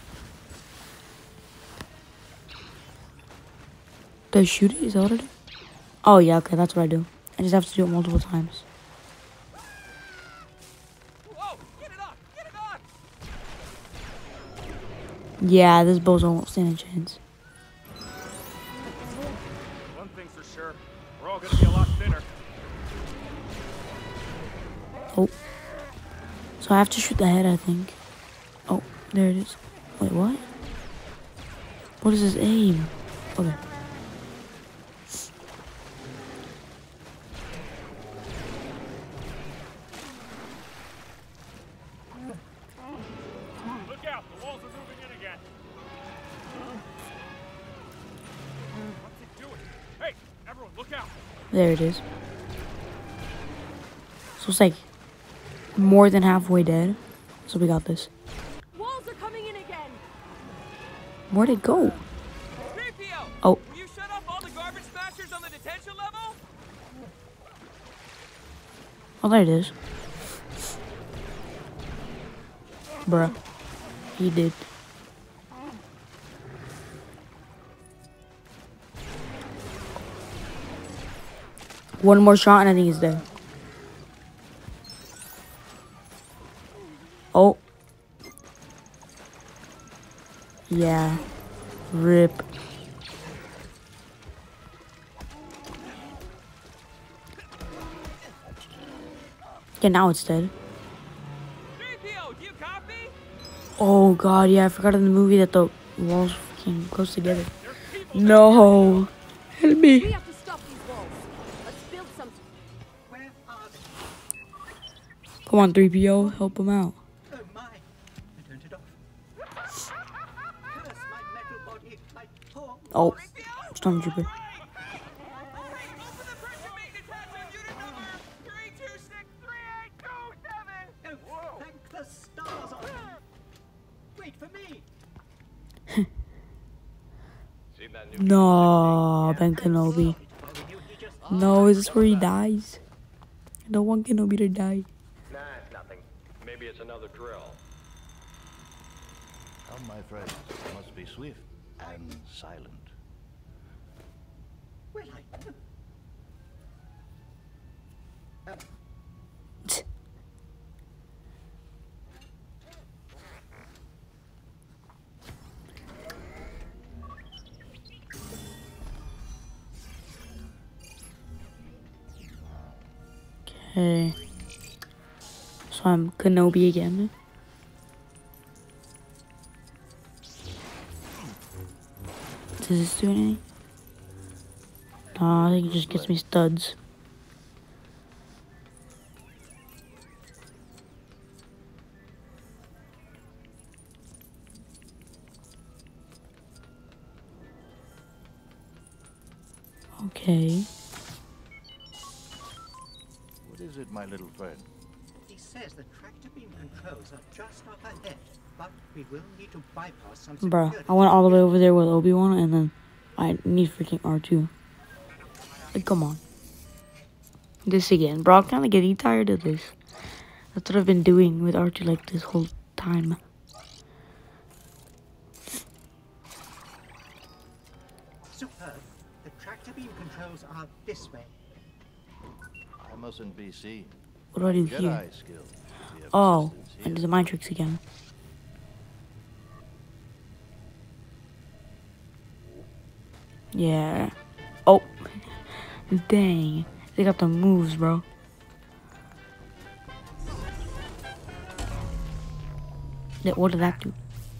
Do I shoot it? Is that what I do? Oh yeah, okay, that's what I do. I just have to do it multiple times. Whoa! Get it up! Get it up! Yeah, this boat won't stand a chance. One thing's for sure, we're all gonna be a lot thinner. Oh. So I have to shoot the head, I think. Oh, there it is. Wait, what? What is his aim? Okay. Look out, the walls are moving in again. What's it doing? Hey, everyone, look out. There it is. So it's like more than halfway dead. So we got this. Walls are coming in again. Where'd it go? 3PO! Oh. Will you shut off all the garbage smashers on the detention level? Oh, there it is. Bruh. He did. One more shot and I think he's dead. Oh. Yeah. Rip. Okay, now it's dead. 3PO, do you copy? Oh god, yeah, I forgot in the movie that the walls came close together. No. Help We me. have to stop these walls. Let's build something. Where are they? Come on, 3PO, help him out. Oh my! I turned it off. Curse my metal body, my poor. Oh, Stormtrooper. Open the pressure main detachment, unit number 326387! Oh, thank the stars on it. Wait for me. No, Ben Kenobi. No, is this where he dies? I don't want Kenobi to die. Nah, it's nothing. Maybe it's another drill. Come, my friends, must be swift and silent. Well, Okay. So I'm Kenobi again. Does this do anything? No, I think it just gets me studs. Okay. What is it, my little friend? he says the tractor beam controls are just up ahead, but we will need to bypass some Bruh, security. I went all the way over there with Obi-Wan and then I need freaking R2. Like, come on. This again. Bro, I'm kind of getting tired of this. That's what I've been doing with R2 like this whole time. Superb. The tractor beam controls are this way. I mustn't be seen. What do I do Jedi here? skill. The Oh, assistance I here. do the mind tricks again. Yeah. Oh. Dang. They got the moves, bro. What did that do?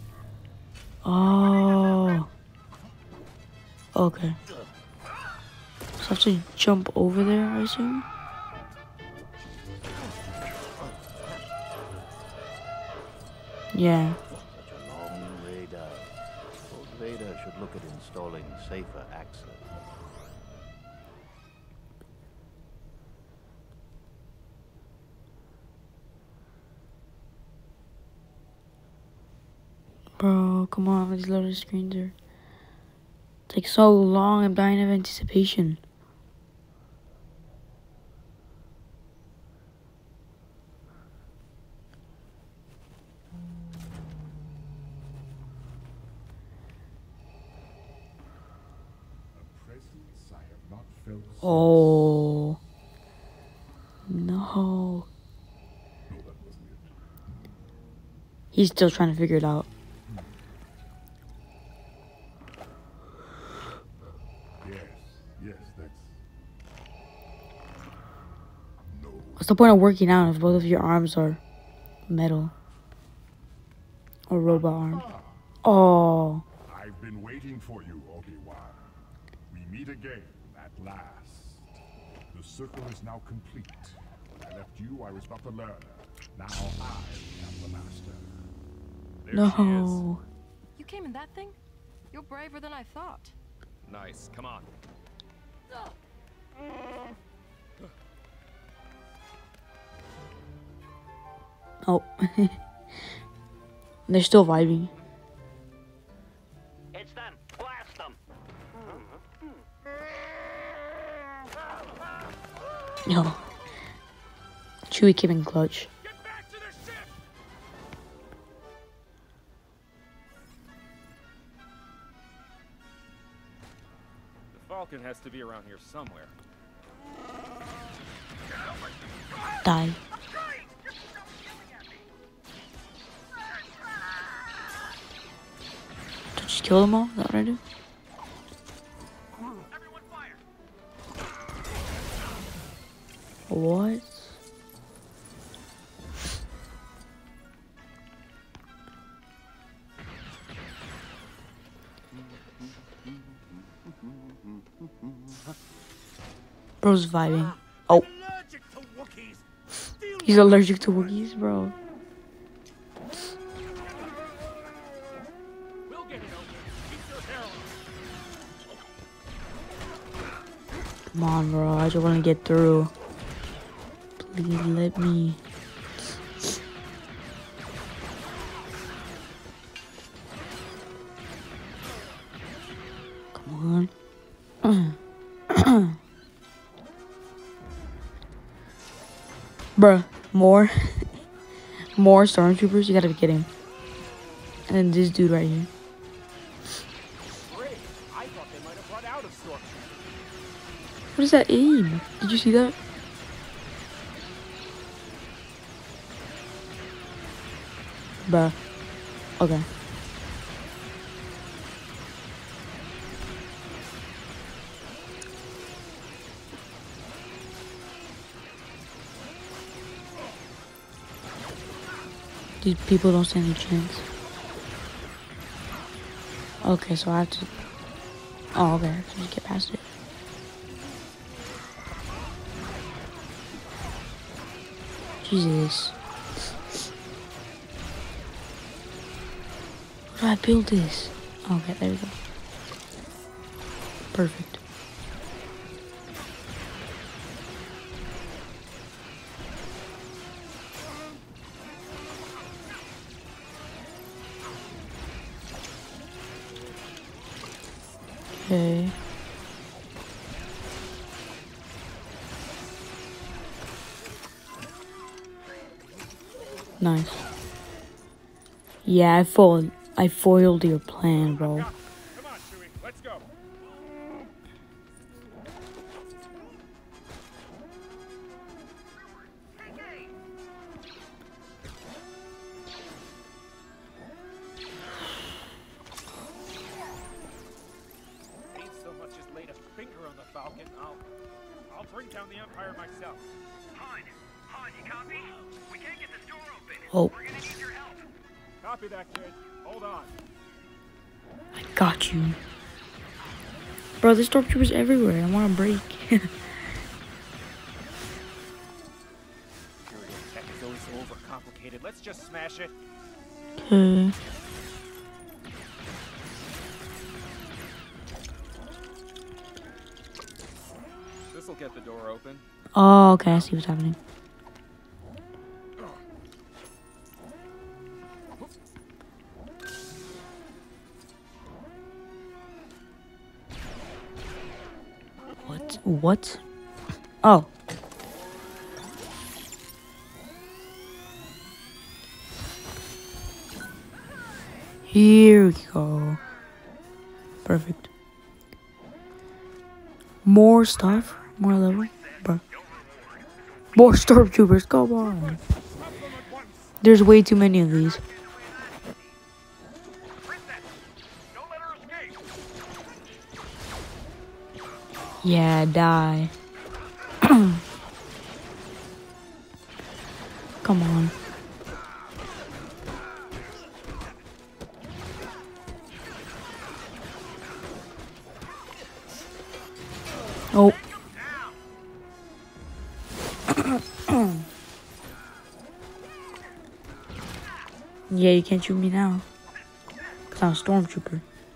Oh. Okay. So I have to jump over there, I assume? Yeah. Such a long way down. Old Vader should look at installing safer access. Bro, come on, these loaded screens are... It's like so long, I'm dying of anticipation. Presence I have not felt since. Oh. No. No, that wasn't it. He's still trying to figure it out. What's the point of working out if both of your arms are metal? Or robot arms? Oh. I've been waiting for you, Obi-Wan. We meet again at last. The circle is now complete. When I left you, I was but the learner. Now I am the master. There she No. You came in that thing? You're braver than I thought. Nice. Come on. Oh. They're still vibing. It's them. Blast them. No. Chewie came in clutch. The Falcon has to be around here somewhere. Die. Did I just kill them all? Is that what I do? What? Bro's vibing. Oh. He's allergic to Wookiees, bro. Come on, bro. I just want to get through. Please let me. Come on. Bruh, more stormtroopers, you gotta be kidding. And then this dude right here. Great. I thought they might have run out of stormtroopers. What is that aim? Did you see that? Bruh. Okay. These people don't stand a chance. Okay, so I have to... Oh, okay, I have to just get past it. Jesus. How do I build this? Okay, there we go. Perfect. Okay. Nice. Yeah, I foiled your plan, bro. Come on, Chewie. Let's go. Ain't so much as laid a finger on the Falcon. I'll bring down the Empire myself. Han, you copy? We can't get this door open. Oh. We're gonna need your help. Copy that, kid. Hold on. I got you. Bro, there's stormtroopers everywhere. I want to break. Imperial tech is always so overcomplicated. Let's just smash it. Okay. This'll get the door open. Oh, okay. I see what's happening. What? Oh. Here we go. Perfect. More stuff? More level? Bro. More stormtroopers, come on. There's way too many of these. Yeah, die. Come on. Oh. Yeah, you can't shoot me now. Because I'm a stormtrooper.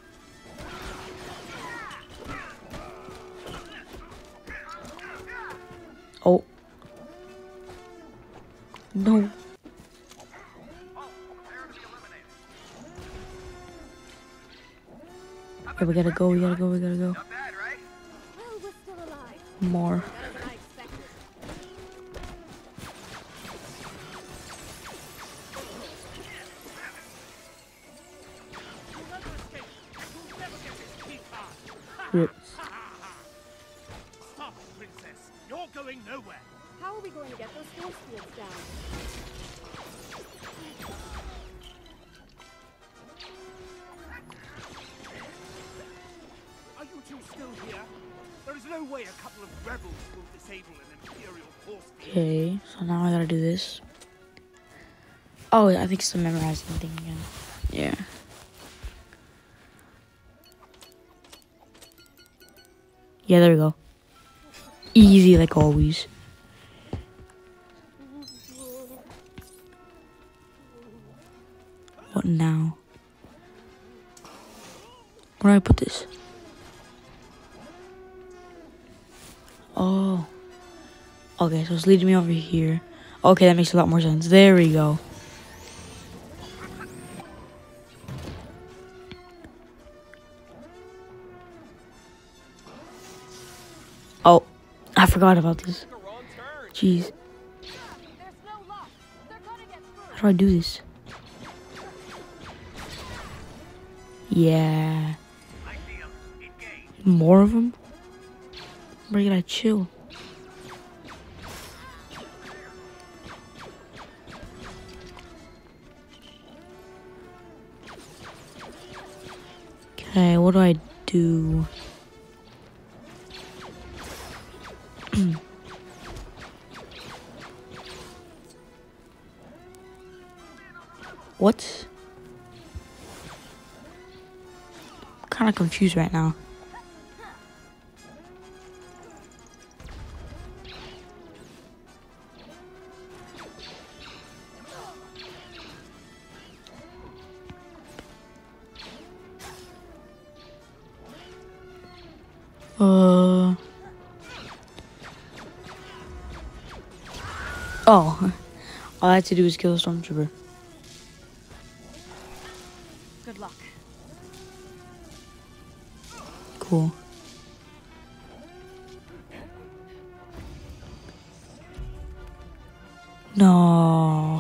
Oh. No. Okay, we gotta go, we gotta go, we gotta go. More. Rip. Stop, princess. You're going nowhere. How are we going to get those force fields down? Are you two still here? There is no way a couple of rebels will disable an Imperial force field. Okay, so now I gotta do this. Oh, I think it's the memorizing thing again. Yeah. Yeah, there we go. Easy like always. What now? Where do I put this? Oh. Okay, so it's leading me over here. Okay, that makes a lot more sense. There we go. Oh, I forgot about this. Jeez. How do I do this? Yeah. More of them? Where you gotta chill? Okay, what do I do? What? I'm kind of confused right now. Oh, all I had to do was kill a stormtrooper. Good luck. Cool. No.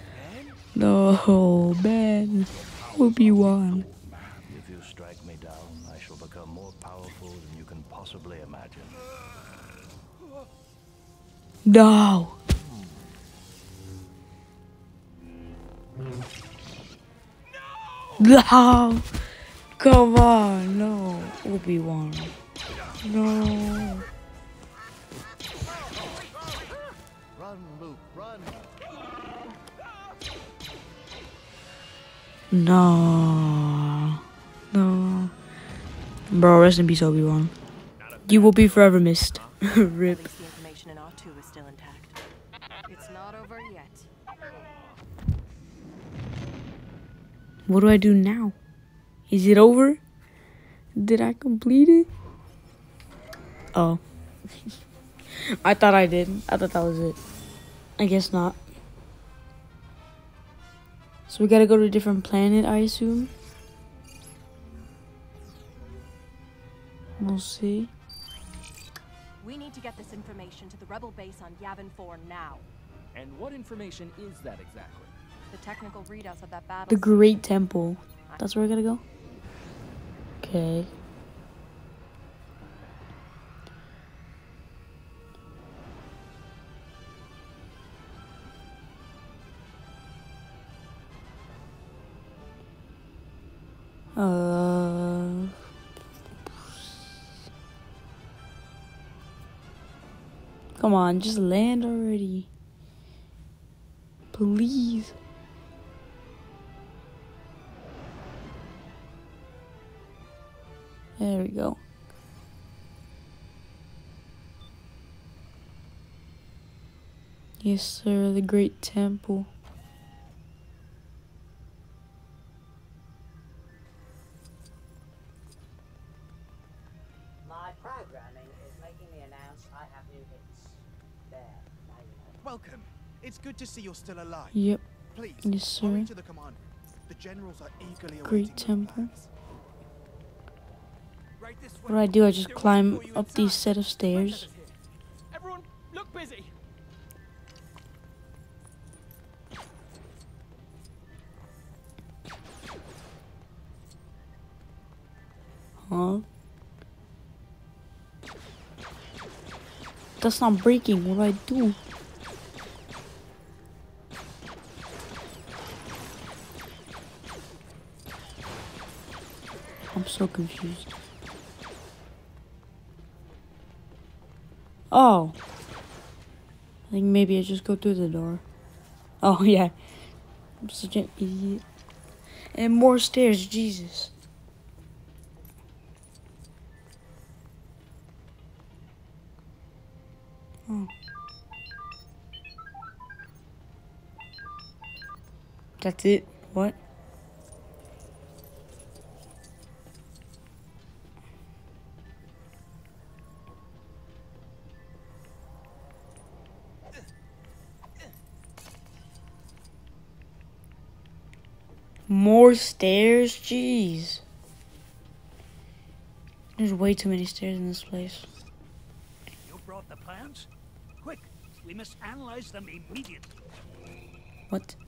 No, Ben. Obi-Wan. If you strike me down, I shall become more powerful than you can possibly imagine. No. No. Come on, no. Obi-Wan. No. Run, Luke, run. No. No. Bro, rest in peace, Obi-Wan. You will be forever missed. Rip. The information in R2 is still intact. It's not over yet. What do I do now? Is it over? Did I complete it? Oh. I thought I did. I thought that was it. I guess not. So we gotta go to a different planet, I assume. We'll see. We need to get this information to the rebel base on Yavin 4 now. And what information is that exactly? The technical readouts of that battle. The Great Temple. That's where I gotta go? Okay. Come on, just land already. Please. There we go. Yes, sir, the Great Temple. My programming is making me announce I have new hits. There, now you know. Welcome. It's good to see you're still alive. Yep. Please, Yes, sir. hurry to the command room. The generals are eagerly awaiting Great your Temple. plans. What do I do? I just climb up these set of stairs. Everyone, look busy. Huh? That's not breaking. What do I do? I'm so confused. Oh. I think maybe I just go through the door. Oh, yeah. I'm such an idiot. And more stairs, Jesus. Oh. That's it? What? More stairs? Jeez. There's way too many stairs in this place. You brought the plans? Quick, we must analyze them immediately. What?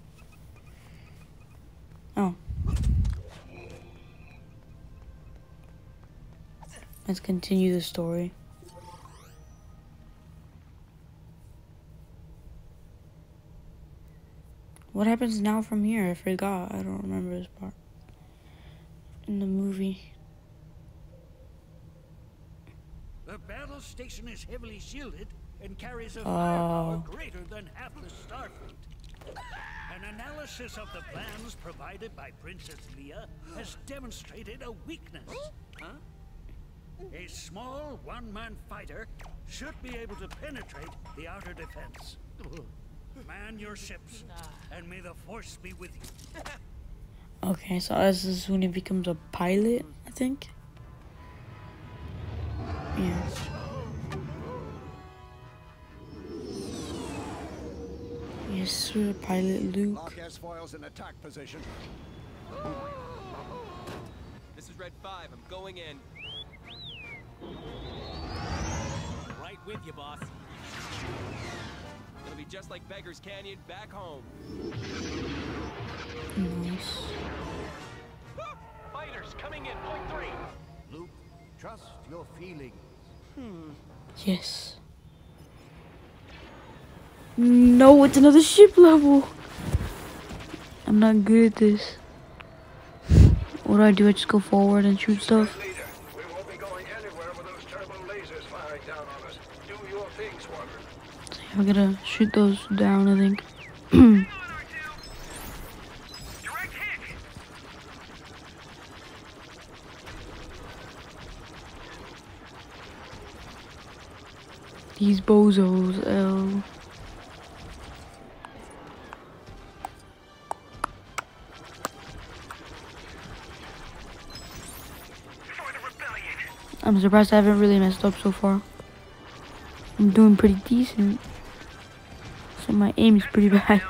Oh. Let's continue the story. What happens now from here? I forgot. I don't remember this part. In the movie. The battle station is heavily shielded and carries a firepower greater than half the Starfleet. An analysis of the plans provided by Princess Leia has demonstrated a weakness. Huh? A small one-man fighter should be able to penetrate the outer defense. Man your ships, and may the Force be with you. Okay, so this is when he becomes a pilot, I think. Yeah. Yes, sir, Pilot Luke. Lock S-foils in attack position. This is Red 5. I'm going in. Right with you, boss. It'll be just like Beggar's Canyon back home. Nice. Fighters coming in, point 3. Luke, trust your feelings. Yes. No, it's another ship level. I'm not good at this. What do? I just go forward and shoot stuff? We won't be going anywhere with those turbo lasers firing down on us. Do your thing, Squadron. I'm gonna shoot those down, I think. These bozos, L. I'm surprised I haven't really messed up so far. I'm doing pretty decent. So my aim is pretty bad.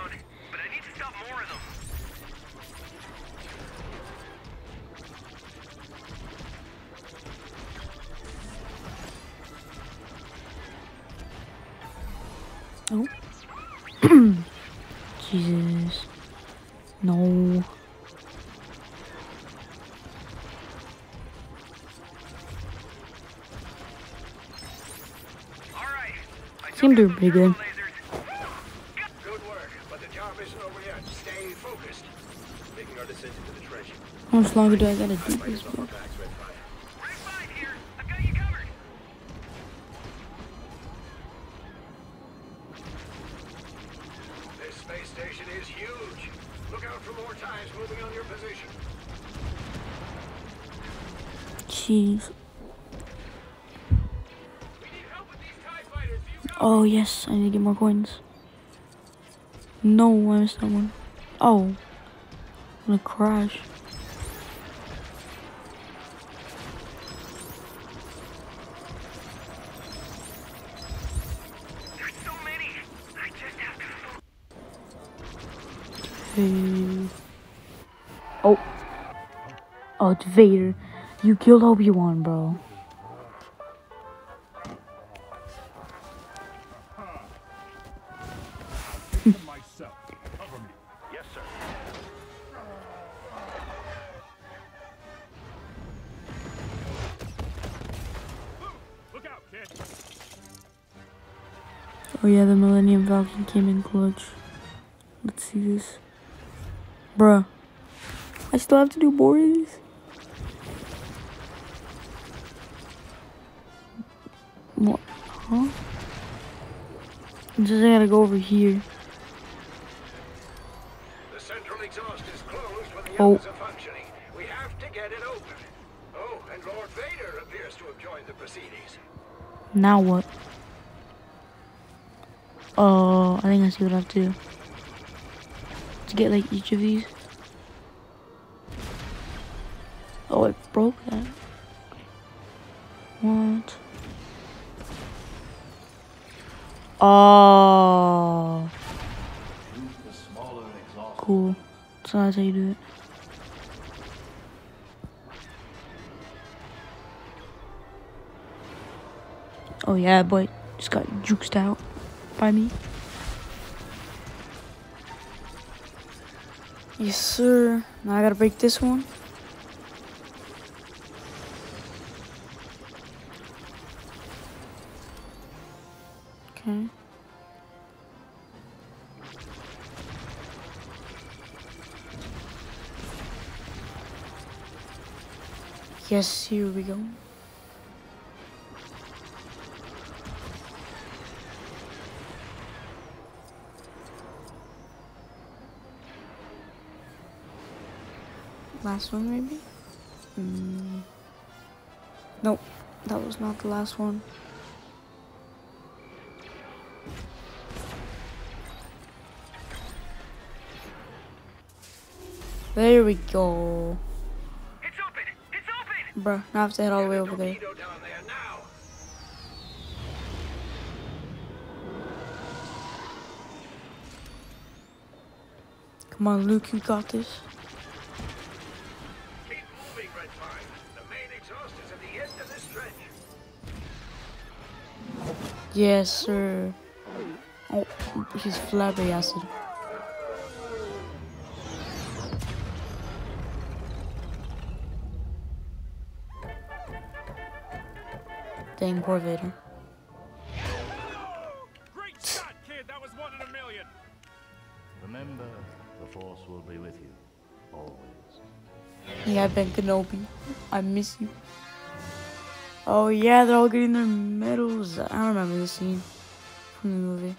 Oh. Jesus. No. Seem to be pretty good. Good work, but the job isn't over yet. Stay focused. Making our descent into the trench. How much longer do I gotta do this for? This space space station is huge. Look out for more TIEs moving on your position. Jeez. Oh yes, I need to get more coins. No, I missed that one. Oh, I'm gonna crash. There's so many. I just have to. Hey. Oh. Oh, it's Vader. You killed Obi-Wan, bro. Myself. Cover me. Yes, sir. Look out, kid. Oh yeah, the Millennium Falcon came in clutch. Let's see this. Bruh. I still have to do more of these? What? Huh? Just I gotta go over here. The central exhaust is closed when the Oh. others are functioning. We have to get it open. Oh, and Lord Vader appears to have joined the proceedings. Now what? Oh, I think I see what I have to do. To get like each of these. Oh, it broke that. What? Oh. Cool. So that's how you do it. Oh yeah, boy, just got juked out by me. Yes, sir. Now I gotta break this one. Okay. Yes, here we go. Last one, maybe? Nope, that was not the last one. There we go. It's open! It's open! Bruh, now I have to head all the way over there. Torpedo down there now. Come on, Luke, you got this. Keep moving, Red 5. The main exhaust is at the end of this trench. Yes, sir. Oh, he's flabbergasted. Dang, poor Vader. Great shot, kid. That was 1 in a million. Remember, the Force will be with you, always. Yeah, Ben Kenobi. I miss you. Oh yeah, they're all getting their medals. I don't remember this scene from the movie.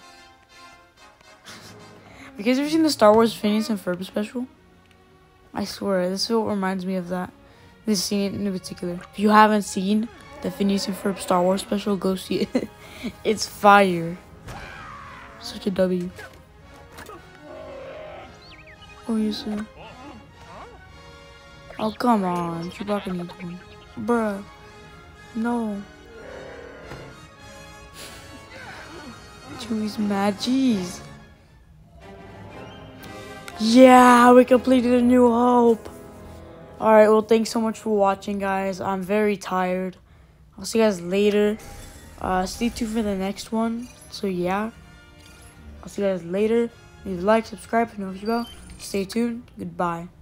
Have you guys ever seen the Star Wars Phineas and Ferb special? I swear, this is what reminds me of that. This scene in particular. If you haven't seen the Phineas and Ferb Star Wars special, go see it. It's fire. Such a W. Oh, yes, sir. Oh, come on. Chewbacca needs one. Bruh. No. Chewie's mad. Jeez. Yeah, we completed A New Hope. Alright, well, thanks so much for watching, guys. I'm very tired. I'll see you guys later. Stay tuned for the next one. So, yeah. I'll see you guys later. Leave a like, subscribe, and notification bell. Stay tuned. Goodbye.